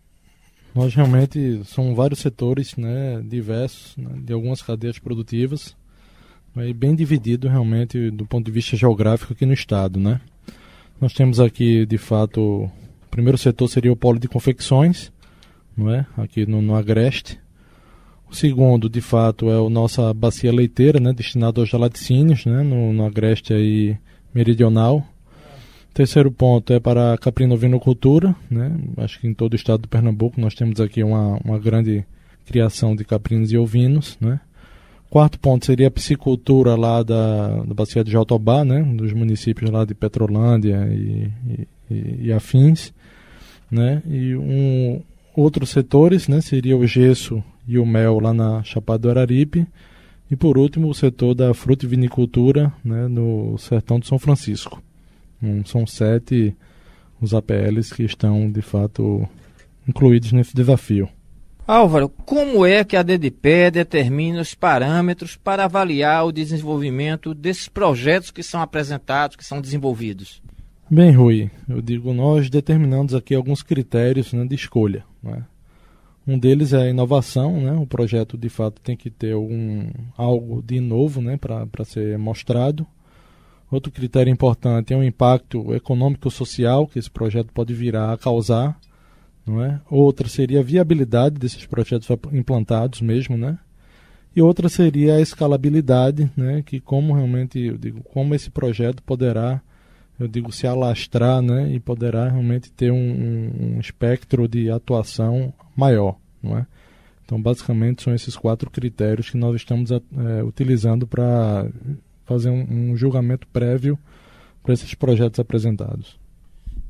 nós realmente são vários setores, né, diversos, né, de algumas cadeias produtivas, né, e bem dividido realmente do ponto de vista geográfico aqui no estado, né. Nós temos aqui, de fato, o primeiro setor seria o polo de confecções, não é, aqui no, no Agreste. O segundo, de fato, é a nossa bacia leiteira, né, destinada aos laticínios, né, no, no Agreste aí meridional. O terceiro ponto é para a caprino-ovinocultura, né, acho que em todo o estado do Pernambuco nós temos aqui uma, uma grande criação de caprinos e ovinos, né. Quarto ponto seria a piscicultura lá da, da bacia de Jatobá, né, dos municípios lá de Petrolândia e, e, e afins, né, e um, outros setores, né, seria o gesso e o mel lá na Chapada do Araripe, e por último o setor da frutivinicultura, né, no sertão de São Francisco. Um, são sete os A P Ls que estão de fato incluídos nesse desafio. Álvaro, como é que a D D P determina os parâmetros para avaliar o desenvolvimento desses projetos que são apresentados, que são desenvolvidos? Bem, Rui, eu digo, nós determinamos aqui alguns critérios, né, de escolha, né? Um deles é a inovação, né? O projeto de fato tem que ter algum, algo de novo, né, para ser mostrado. Outro critério importante é o impacto econômico-social que esse projeto pode virar a causar, não é? Outra seria a viabilidade desses projetos implantados mesmo, né? E outra seria a escalabilidade, né? Que como realmente, eu digo, como esse projeto poderá, eu digo, se alastrar, né? E poderá realmente ter um, um, um espectro de atuação maior, não é? Então, basicamente, são esses quatro critérios que nós estamos é, utilizando para fazer um, um julgamento prévio para esses projetos apresentados.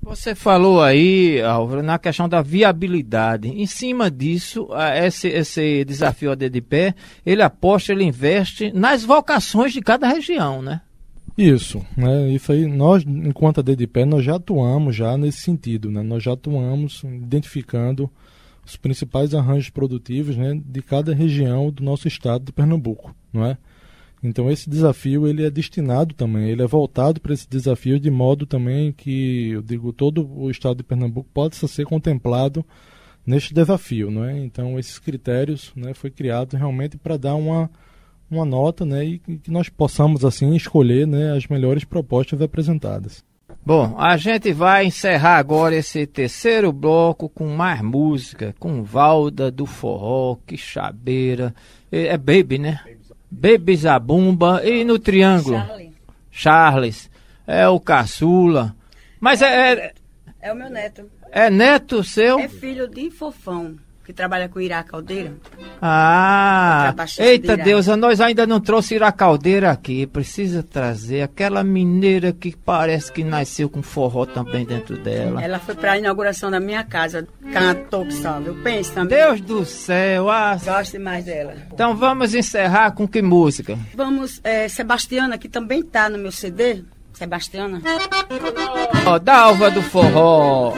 Você falou aí, Álvaro, na questão da viabilidade. Em cima disso, esse, esse desafio A D de Pé, ele aposta, ele investe nas vocações de cada região, né? Isso, né? Isso aí, nós, enquanto A D de Pé, nós já atuamos já nesse sentido, né? Nós já atuamos identificando os principais arranjos produtivos, né, de cada região do nosso estado de Pernambuco, não é? Então esse desafio ele é destinado também, ele é voltado para esse desafio de modo também que, eu digo, todo o estado de Pernambuco possa ser contemplado neste desafio, não é? Então esses critérios, né, foi criado realmente para dar uma, uma nota, né, e que nós possamos assim escolher, né, as melhores propostas apresentadas. Bom, a gente vai encerrar agora esse terceiro bloco com mais música, com Valda do Forró, Quixabeira, é Baby, né? Baby Zabumba e no Triângulo, Charlie. Charles, é o Caçula, mas é, é... É o meu neto. É neto seu? É filho de Fofão, que trabalha com Ira Caldeira. Ah, eita Ira. Deus, nós ainda não trouxe Ira Caldeira aqui. Precisa trazer aquela mineira que parece que nasceu com forró também dentro dela. Ela foi para a inauguração da minha casa, cantou que salve. Eu penso também. Deus do céu, ah. Gosto demais dela. Então vamos encerrar com que música? Vamos, é, Sebastiana, que também tá no meu C D. Sebastiana. Ó, Dalva do Forró.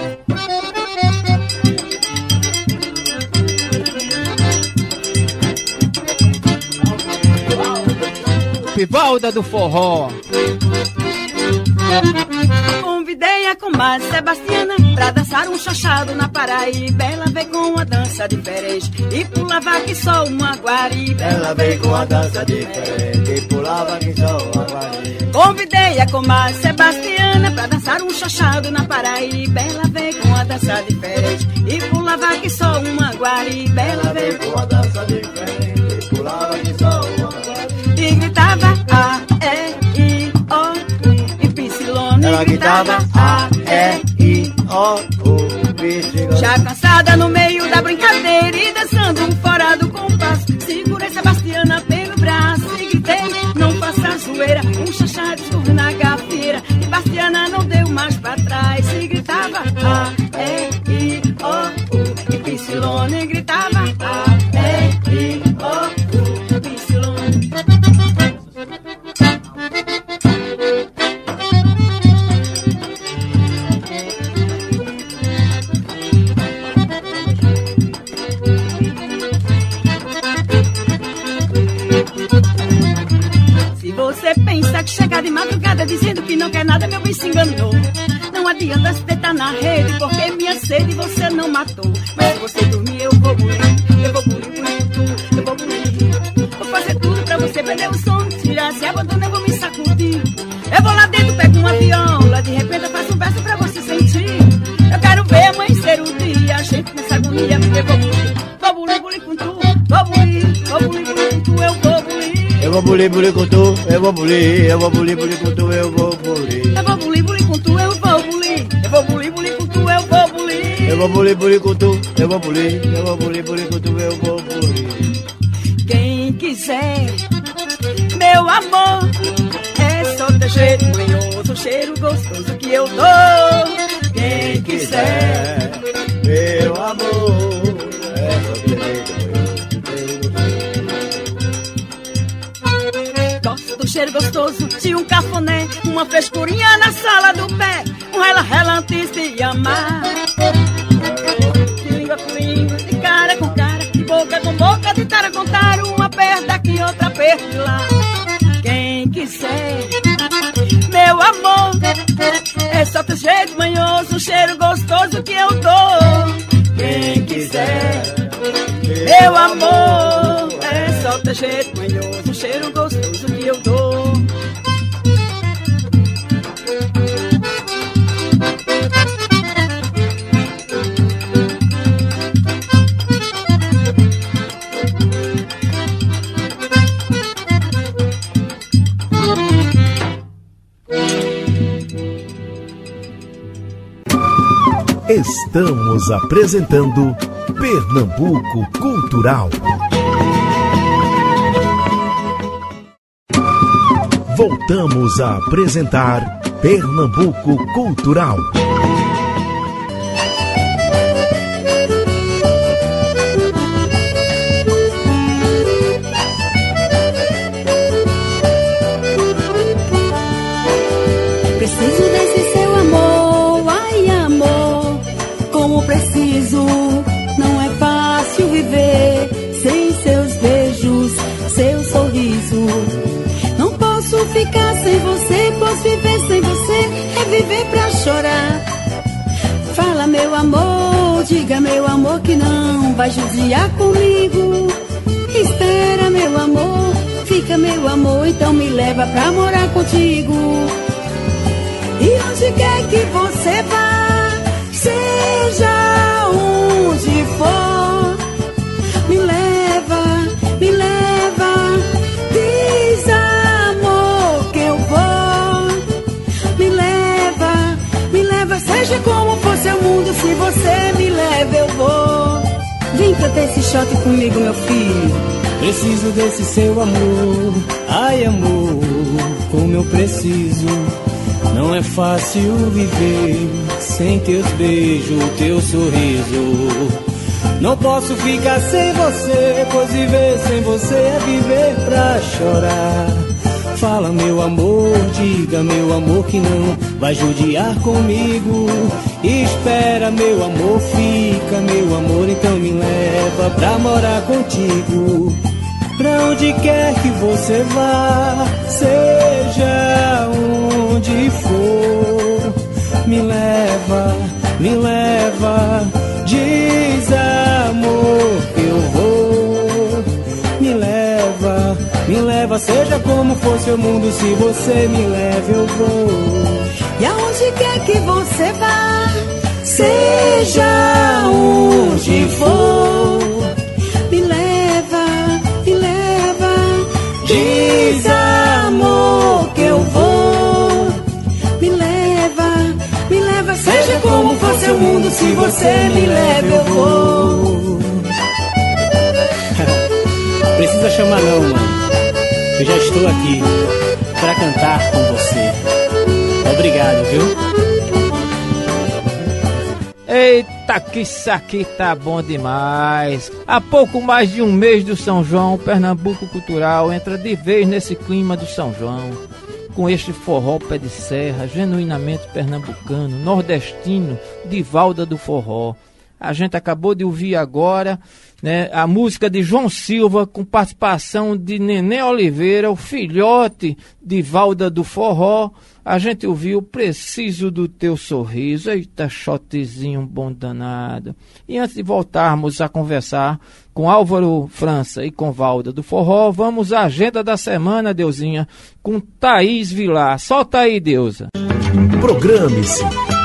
Valda do Forró. Convidei a comadre Sebastiana pra dançar um chachado na Paraíba. Ela veio com uma dança diferente e pulava que só uma guariba. Ela veio com uma dança diferente e pulava que só uma guariba. Convidei a comadre Sebastiana pra dançar um chachado na Paraíba. Ela veio com uma dança diferente e pulava que só uma guariba. Ela veio com uma dança diferente e pulava que só uma guariba. E gritava A, E, I, O, U, e Piscilone. Ela gritava A, E, I, O, U, Piscilone. Já cansada no meio da brincadeira e dançando um fora do compasso, segurei Sebastiana pelo braço e gritei, não faça zoeira, um chachado escorreu na gafeira. E Sebastiana não deu mais pra trás e gritava A, E, I, O, U, e Piscilone. Gritava A, E, I, O, U, e Piscilone. Se você pensa que chegar de madrugada dizendo que não quer nada, meu bem, se enganou. Não adianta se deitar na rede, porque minha sede você não matou. Mas se você dormir, eu vou bulir, eu vou bulir, bulir, tu, eu vou bulir. Vou fazer tudo pra você perder o sono. Tirar, se abandona, eu vou me sacudir. Eu vou lá dentro, pego uma viola, de repente eu faço um verso pra você sentir. Eu quero ver amanhecer o dia, a gente nessa agonia, eu vou bulir. Vou bulir, bulir com tu, vou bulir, vou bulir, bulir com tu, eu vou bulir. Eu vou bulir, bulir com tu, eu vou bulir, eu vou bulir, bulir com tu, eu vou bulir. Eu vou bulir, bulir com tu, eu vou bulir. Eu vou bulir, bulir com tu, eu vou bulir. Eu vou bulir, bulir com tu, eu vou bulir, eu vou bulir, bulir com tu, eu vou bulir. Quem quiser, meu amor, é só teu jeito manhoso, cheiro gostoso que eu dou. Quem quiser, meu amor, é só teu jeito manhoso. Gosto do cheiro gostoso de um cafuné, uma frescurinha na sala do pé, um rela-rela antes de amar. De língua com língua, de cara com cara, de boca com boca, de tara com tara, uma perto daqui, outra perto de lá. Quem quiser, meu amor, é só teu jeito manhoso, um cheiro gostoso que eu dou. Quem quiser, meu amor, é só teu jeito manhoso, um cheiro gostoso que eu dou. Estamos apresentando Pernambuco Cultural. Voltamos a apresentar Pernambuco Cultural. Preciso desse seu amor, ai amor, como preciso. Não é fácil viver sem seus beijos, seu sorriso. Não posso ficar sem você, posso viver sem você, é viver pra chorar. Fala meu amor, diga meu amor que não vai judiar comigo. Espera meu amor, fica meu amor, então me leva pra morar contigo. E onde quer que você vá, seja onde for, me leva, me leva, diz amor que eu vou. Me leva, me leva, seja como for seu mundo, se você me leva eu vou. Vem cantar esse shot comigo meu filho. Preciso desse seu amor, ai amor, como eu preciso. Não é fácil viver sem teus beijos, teu sorriso. Não posso ficar sem você, pois viver sem você é viver pra chorar. Fala meu amor, diga meu amor que não vai judiar comigo. Espera meu amor, fica meu amor, então me leva pra morar contigo. Pra onde quer que você vá, seja onde for, me leva, me leva, diz amor que eu vou. Me leva, me leva, seja como for seu mundo, se você me leva eu vou. E aonde quer que você vá, seja onde for, me leva, me leva, diz amor que eu vou. Me leva, me leva, seja como for seu mundo, se você me leva eu vou. Precisa chamar não, mãe, eu já estou aqui pra cantar com você. Obrigado, viu? Eita, que isso aqui tá bom demais. Há pouco mais de um mês do São João, o Pernambuco Cultural entra de vez nesse clima do São João, com este forró pé de serra, genuinamente pernambucano, nordestino, Divalda do forró. A gente acabou de ouvir agora, né, a música de João Silva, com participação de Nenê Oliveira, o filhote de Valda do forró. A gente ouviu Preciso do Teu Sorriso. Eita, shotzinho bom danado. E antes de voltarmos a conversar com Álvaro França e com Valda do forró, vamos à agenda da semana, Deusinha, com Thaís Vilar. Solta aí, Deusa. Programe-se.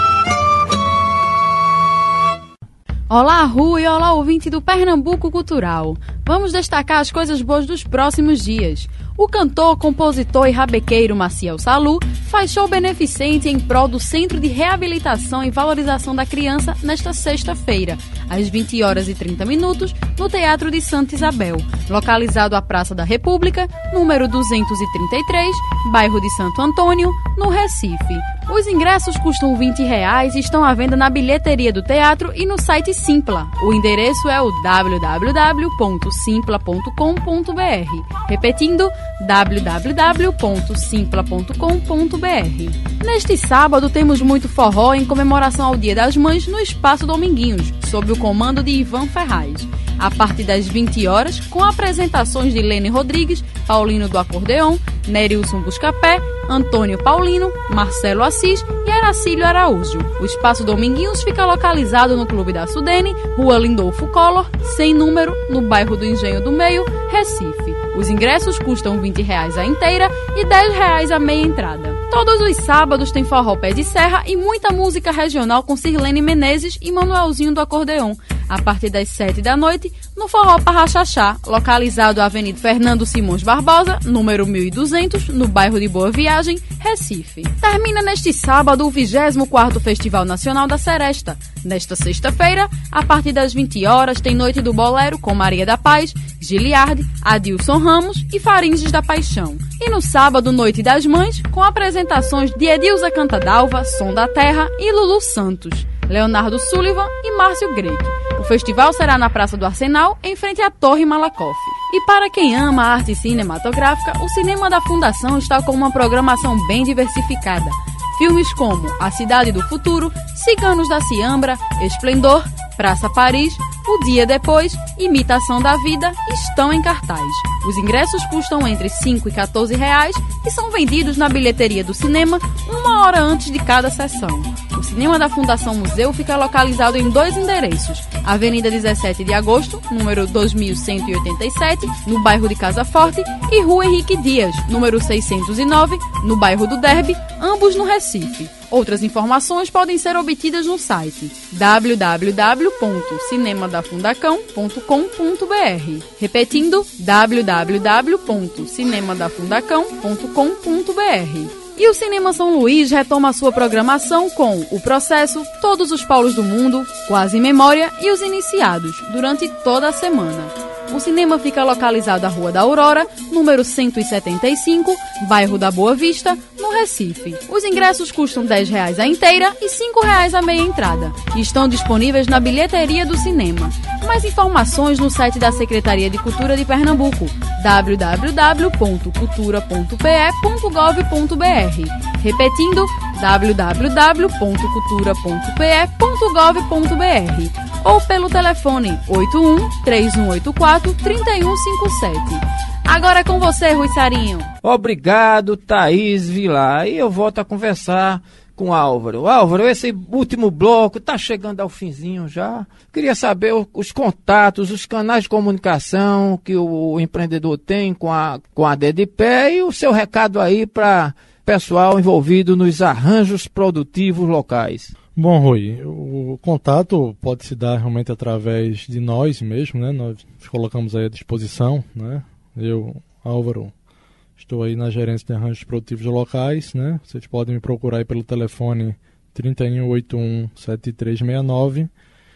Olá, Ru, e olá, ouvinte do Pernambuco Cultural. Vamos destacar as coisas boas dos próximos dias. O cantor, compositor e rabequeiro Maciel Salu faz show beneficente em prol do Centro de Reabilitação e Valorização da Criança nesta sexta-feira, às vinte horas e trinta minutos, no Teatro de Santa Isabel, localizado à Praça da República, número duzentos e trinta e três, bairro de Santo Antônio, no Recife. Os ingressos custam vinte reais e estão à venda na bilheteria do teatro e no site Simpla. O endereço é o w w w ponto simpla ponto com ponto b r. Repetindo, w w w ponto simpla ponto com ponto b r. Neste sábado temos muito forró em comemoração ao Dia das Mães no Espaço Dominguinhos, sob o comando de Ivan Ferraz. A partir das vinte horas, com apresentações de Lene Rodrigues, Paulino do Acordeon, Nerilson Buscapé, Antônio Paulino, Marcelo Assis e Aracílio Araújo. O Espaço Dominguinhos fica localizado no Clube da Sudene, Rua Lindolfo Collor, sem número, no bairro do Engenho do Meio, Recife. Os ingressos custam vinte reais a inteira e dez reais a meia entrada. Todos os sábados tem forró pé de serra e muita música regional com Sirlene Menezes e Manuelzinho do Acordeon. A partir das sete da noite, no Forró Parrachachá, localizado na Avenida Fernando Simões Barbosa, número mil e duzentos, no bairro de Boa Viagem, Recife. Termina neste sábado o vigésimo quarto Festival Nacional da Seresta. Nesta sexta-feira, a partir das vinte horas, tem Noite do Bolero com Maria da Paz, Giliardi, Adilson Ramos e Faringes da Paixão. E no sábado, Noite das Mães, com apresentações de Edilza Cantadalva, Som da Terra e Lulu Santos, Leonardo Sullivan e Márcio Greco. O festival será na Praça do Arsenal, em frente à Torre Malakoff. E para quem ama a arte cinematográfica, o Cinema da Fundação está com uma programação bem diversificada. Filmes como A Cidade do Futuro, Ciganos da Ciambra, Esplendor, Praça Paris, O Dia Depois, Imitação da Vida estão em cartaz. Os ingressos custam entre cinco e quatorze reais e são vendidos na bilheteria do cinema uma hora antes de cada sessão. O cinema da Fundação Museu fica localizado em dois endereços: Avenida dezessete de agosto, número dois mil cento e oitenta e sete, no bairro de Casa Forte, e Rua Henrique Dias, número seiscentos e nove, no bairro do Derby, ambos no Recife. Outras informações podem ser obtidas no site w w w ponto cinema da fundacão ponto com ponto b r. Repetindo, w w w ponto cinema da fundacão ponto com ponto b r. E o Cinema São Luís retoma sua programação com O Processo, Todos os Paulos do Mundo, Quase Memória e Os Iniciados, durante toda a semana. O cinema fica localizado à Rua da Aurora, número cento e setenta e cinco, bairro da Boa Vista, no Recife. Os ingressos custam dez reais a inteira e cinco reais a meia entrada e estão disponíveis na bilheteria do cinema. Mais informações no site da Secretaria de Cultura de Pernambuco, w w w ponto cultura ponto p e ponto gov ponto b r. Repetindo, w w w ponto cultura ponto p e ponto gov ponto b r. Ou pelo telefone oito um, três um oito quatro, três um cinco sete. Agora é com você, Rui Sarinho. Obrigado, Thaís Vilar. E eu volto a conversar com Álvaro. Álvaro, esse último bloco está chegando ao finzinho já. Queria saber o, os contatos, os canais de comunicação que o empreendedor tem com a, com a D de Pé e o seu recado aí para pessoal envolvido nos arranjos produtivos locais. Bom, Rui, o contato pode se dar realmente através de nós mesmo, né? Nós colocamos aí à disposição, né? Eu, Álvaro, estou aí na gerência de arranjos produtivos locais, né? Vocês podem me procurar aí pelo telefone trinta e um, oitenta e um, setenta e três sessenta e nove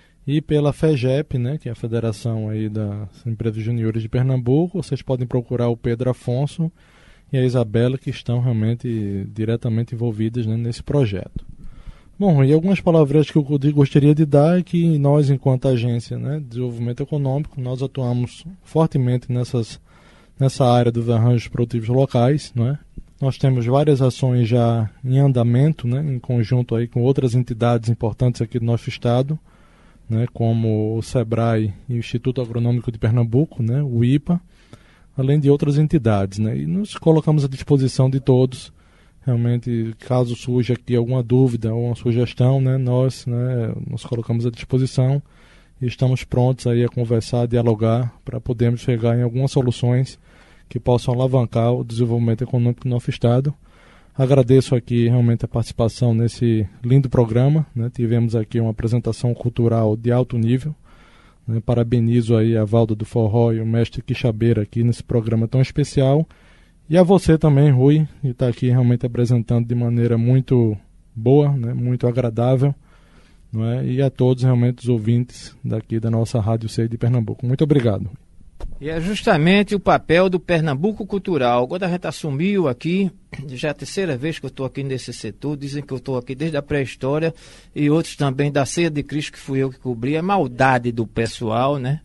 e pela FEGEP, né? Que é a Federação aí das Empresas Juniores de Pernambuco. Vocês podem procurar o Pedro Afonso e a Isabela, que estão realmente diretamente envolvidas, né, nesse projeto. Bom, e algumas palavras que eu gostaria de dar é que nós, enquanto agência, né, de desenvolvimento econômico, nós atuamos fortemente nessas, nessa área dos arranjos produtivos locais, né? Nós temos várias ações já em andamento, né, em conjunto aí com outras entidades importantes aqui do nosso estado, né, como o SEBRAE e o Instituto Agronômico de Pernambuco, né, o I P A, além de outras entidades, né, e nos colocamos à disposição de todos. Realmente, caso surja aqui alguma dúvida ou uma sugestão, né, nós, né, nos colocamos à disposição e estamos prontos aí a conversar, a dialogar, para podermos chegar em algumas soluções que possam alavancar o desenvolvimento econômico do nosso estado. Agradeço aqui realmente a participação nesse lindo programa, né, tivemos aqui uma apresentação cultural de alto nível, né, parabenizo aí a Valda do Forró e o mestre Quixabeira aqui nesse programa tão especial. E a você também, Rui, que está aqui realmente apresentando de maneira muito boa, né, muito agradável, não é? E a todos realmente os ouvintes daqui da nossa Rádio C de Pernambuco. Muito obrigado. E é justamente o papel do Pernambuco Cultural. Quando a gente assumiu aqui, já é a terceira vez que eu estou aqui nesse setor, dizem que eu estou aqui desde a pré-história, e outros também da Ceia de Cristo, que fui eu que cobri, a maldade do pessoal, né?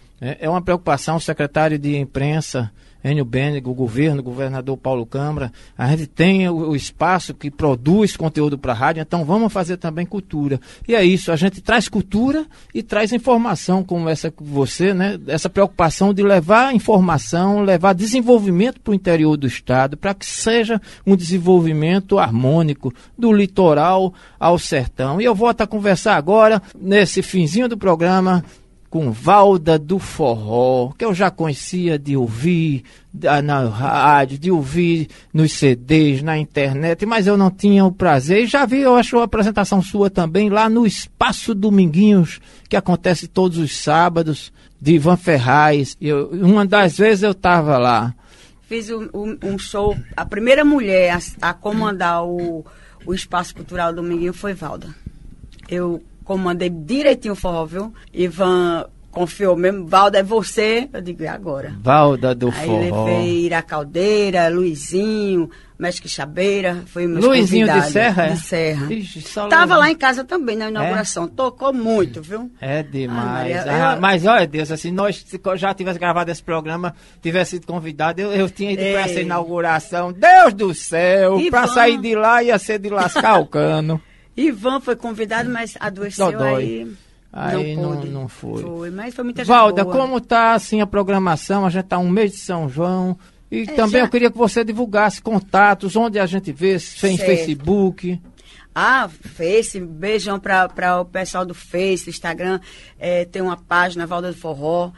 É uma preocupação, o secretário de imprensa, Enio Benego, o governo, o governador Paulo Câmara, a gente tem o, o espaço que produz conteúdo para a rádio, então vamos fazer também cultura. E é isso, a gente traz cultura e traz informação como essa que você, né? Essa preocupação de levar informação, levar desenvolvimento para o interior do estado, para que seja um desenvolvimento harmônico do litoral ao sertão. E eu volto a conversar agora, nesse finzinho do programa, com Valda do Forró, que eu já conhecia de ouvir na rádio, de ouvir nos C Ds, na internet, mas eu não tinha o prazer. E já vi, eu acho, a apresentação sua também lá no Espaço Dominguinhos, que acontece todos os sábados, de Ivan Ferraz. Eu, uma das vezes eu estava lá. Fiz um, um, um show, a primeira mulher a, a comandar o, o Espaço Cultural Dominguinho foi Valda. Eu comandei direitinho o forró, viu? Ivan confiou mesmo, Valda, é você? Eu digo, e agora? Valda do Aí forró. levei Ira Caldeira, Luizinho, Mestre Chabeira, foi meus Luizinho de convidados. Serra, é? De Serra. Ixi, só Tava levou. lá em casa também na inauguração, tocou muito, viu? É demais. Maria, Ah, eu- Mas olha, Deus, assim, nós se já tivesse gravado esse programa, tivesse sido convidado, eu, eu tinha ido pra Ei. essa inauguração. Deus do céu! Ivan. Pra sair de lá ia ser de lascar o cano. Ivan foi convidado, mas adoeceu Dodói. aí. Aí não, pôde. não foi. Foi, mas foi muita gente Valda, boa. como tá assim a programação? A gente tá um mês de São João. E É, também já- eu queria que você divulgasse contatos, onde a gente vê, se tem Certo. Facebook. Ah, Face, beijão para o pessoal do Face, Instagram, é, tem uma página, Valda do Forró.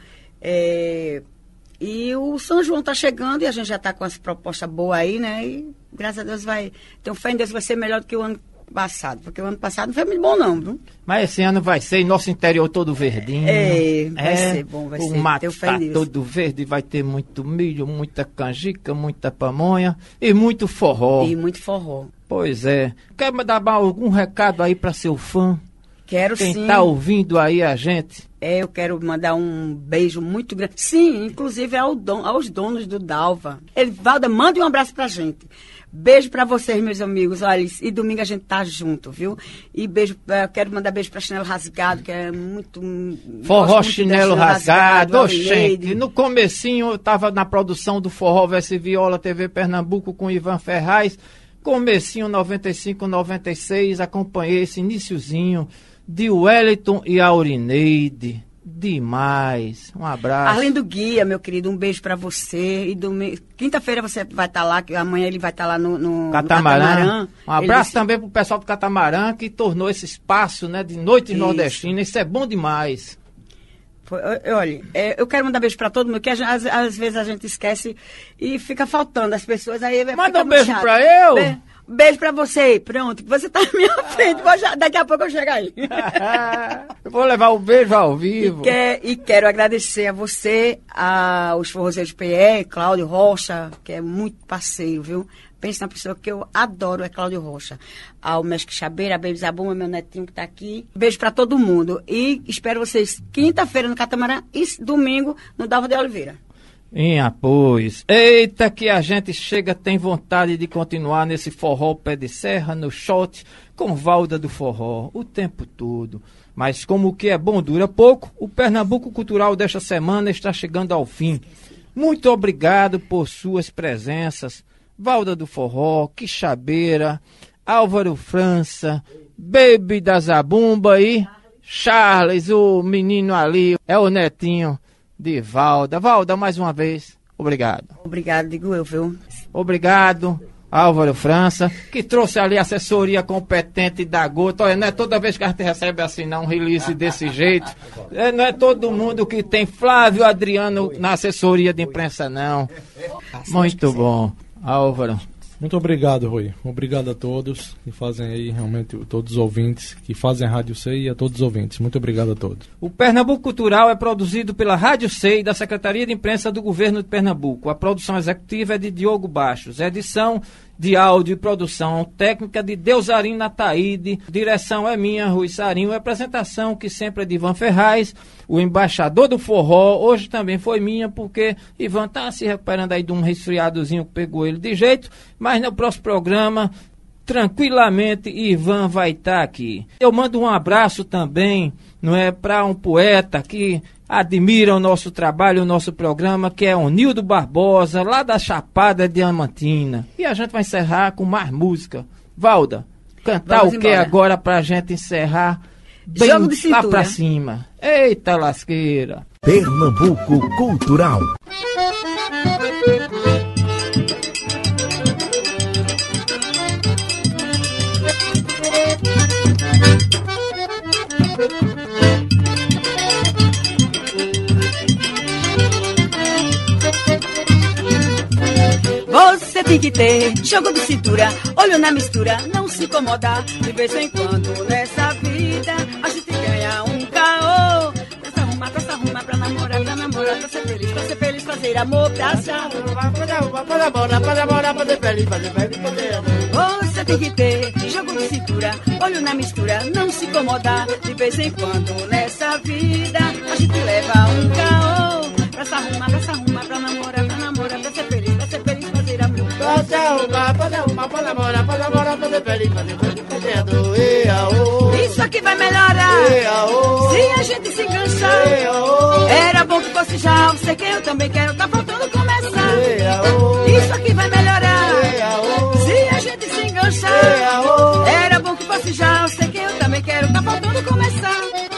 É, e o São João tá chegando e a gente já tá com essa proposta boa aí, né? E graças a Deus vai. Tenho fé em Deus que vai ser melhor do que o ano passado, porque o ano passado não foi muito bom, não, viu? Mas esse ano vai ser, e nosso interior todo verdinho. É, vai ser bom, vai o ser. O mato Tenho fé tá nisso. todo verde, vai ter muito milho, muita canjica, muita pamonha e muito forró. E muito forró. Pois é. Quer dar algum recado aí para seu fã? Quero Quem sim. tá ouvindo aí a gente? É, eu quero mandar um beijo muito grande. Sim, inclusive ao don, aos donos do Dalva. Ele, Valda, mande um abraço pra gente. Beijo pra vocês, meus amigos. Olha, e domingo a gente tá junto, viu? E beijo, eh, quero mandar beijo pra Chinelo Rasgado, que é muito... Forró gosto muito da Chinelo Rasgado. Ô, Aulineide. gente, no comecinho eu tava na produção do Forró Verse Viola T V Pernambuco com Ivan Ferraz. Comecinho noventa e cinco, noventa e seis, acompanhei esse iniciozinho de Wellington e Aurineide. Demais. Um abraço. Arlindo Guia, meu querido, um beijo pra você. E domingo, quinta-feira você vai estar lá, que amanhã ele vai estar lá no, no, no Catamarã. Catamarã. Um abraço Ele- também pro pessoal do Catamarã que tornou esse espaço, né, de noites Isso. nordestinas. Isso é bom demais. Foi- eu- Olha, é, eu quero mandar beijo pra todo mundo, que a gente- às, às vezes a gente esquece e fica faltando as pessoas. Aí Manda fica um muito beijo chato. pra eu. Be- beijo pra você, pronto. Você tá na minha frente, vou já- daqui a pouco eu chego aí. Eu vou levar o beijo ao vivo. E, quer- e quero agradecer a você, aos forrozeiros P E, Cláudio Rocha, que é muito parceiro, viu? Pensa na pessoa que eu adoro, é Cláudio Rocha. Ao Mestre Chabeira, a Baby Zabuma, meu netinho que tá aqui. Beijo pra todo mundo. E espero vocês quinta-feira no Catamarã e domingo no Dalva de Oliveira. Em apoios. Eita, que a gente chega, tem vontade de continuar nesse forró pé de serra, no shot, com Valda do Forró, o tempo todo. Mas como o que é bom dura pouco, o Pernambuco Cultural desta semana está chegando ao fim. Muito obrigado por suas presenças. Valda do Forró, Quixabeira, Álvaro França, Baby da Zabumba e Charles, o menino ali, é o netinho de Valda. Valda, mais uma vez, obrigado. Obrigado, digo eu, viu? Obrigado, Álvaro França, que trouxe ali a assessoria competente da Gota. Olha, não é toda vez que a gente recebe assim, não, um release desse jeito. É, não é todo mundo que tem Flávio Adriano na assessoria de imprensa, não. Muito bom, Álvaro. Muito obrigado, Rui. Obrigado a todos que fazem aí, realmente, todos os ouvintes que fazem a Rádio C e a todos os ouvintes. Muito obrigado a todos. O Pernambuco Cultural é produzido pela Rádio C e da Secretaria de Imprensa do Governo de Pernambuco. A produção executiva é de Diogo Baixos. Edição de áudio e produção técnica de Deusarina Taíde. Direção é minha, Rui Sarinho. Apresentação que sempre é de Ivan Ferraz, o embaixador do forró. Hoje também foi minha, porque Ivan está se recuperando aí de um resfriadozinho que pegou ele de jeito. Mas no próximo programa, tranquilamente, Ivan vai estar aqui. Eu mando um abraço também, não é, para um poeta que admira o nosso trabalho, o nosso programa, que é o Nildo Barbosa, lá da Chapada Diamantina. E a gente vai encerrar com mais música. Valda, cantar Vamos o que embora. agora pra gente encerrar bem Jogo de lá cintura. pra cima. Eita lasqueira. Pernambuco Cultural. Você tem que ter jogo de cintura, olho na mistura, não se incomodar. De vez em quando nessa vida a gente ganha um caô. Pra se arrumar, pra se arrumar, pra namorar, pra namorar, pra ser feliz, pra ser feliz, fazer amor, pra se arrumar. Pode arrumar, pode namorar, pode namorar, pode ser feliz, fazer feliz, fazer amor. Você tem que ter jogo de cintura, olho na mistura, não se incomodar. De vez em quando nessa vida a gente leva um caô. Pra se arrumar, pra se arrumar, pra namorar, pra namorar, pra ser feliz, pra ser feliz, fazer amor. Pra se arrumar, pra se arrumar, pra namorar, pra namorar, pra ser feliz, fazer feliz, fazer amor. Ei, aô. Isso aqui vai melhorar. Ei, aô. Se a gente se enganchar. Ei, aô. Era bom que fosse já, sei que eu também quero, tá faltando começar. Ei, aô. Isso aqui vai melhorar. Ei, aô. Se a gente se enganchar. Ei, aô. Era bom que fosse já, sei que eu também quero, tá faltando começar.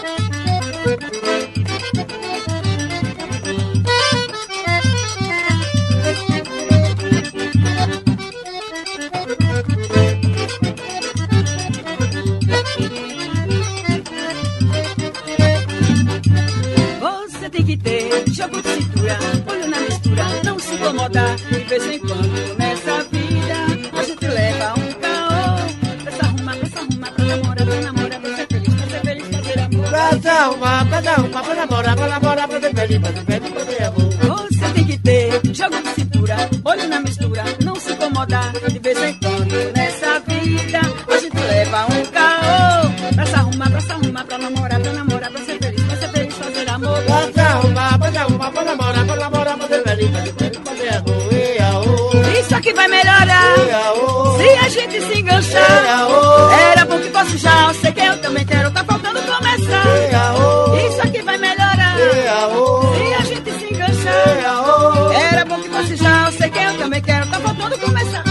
Você tem que ter jogo de cintura, olho na mistura, não se incomodar. De vez em quando nessa vida a gente leva um caô. Pra se arrumar, pra se arrumar, pra namorar, pra namorar, pra ser feliz, pra ser feliz, fazer amor. Pra se arrumar, pra se arrumar, pra namorar, pra namorar, pra ser feliz, pra ser feliz, fazer amor. Você tem que ter jogo de cintura, olho na mistura, não se incomodar. De vez em quando nessa vida a gente leva um caô. Pra se arrumar, pra se arrumar, pra namorar, pra namorar, pra ser feliz, pra ser feliz, fazer amor. Pra se arrumar, pra se arrumar, pra namorar, pra namorar, pra ser feliz, fazer feliz, fazer amor. Ei, aô. Isso aqui vai melhorar. Ei, aô. Se a gente se enganchar. Ei, aô. Era bom que fosse já, eu sei que eu também quero, tá faltando começar. Ei, aô. Isso aqui vai melhorar. Ei, aô. Se a gente se enganchar. Ei, aô. Era bom que fosse já, eu sei que eu também quero, tá faltando começar.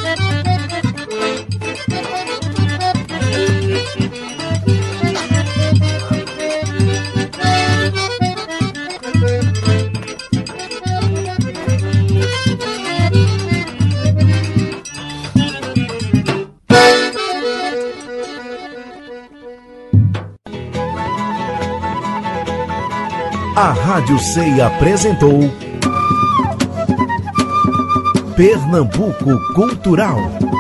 A Rádio Sei apresentou Pernambuco Cultural.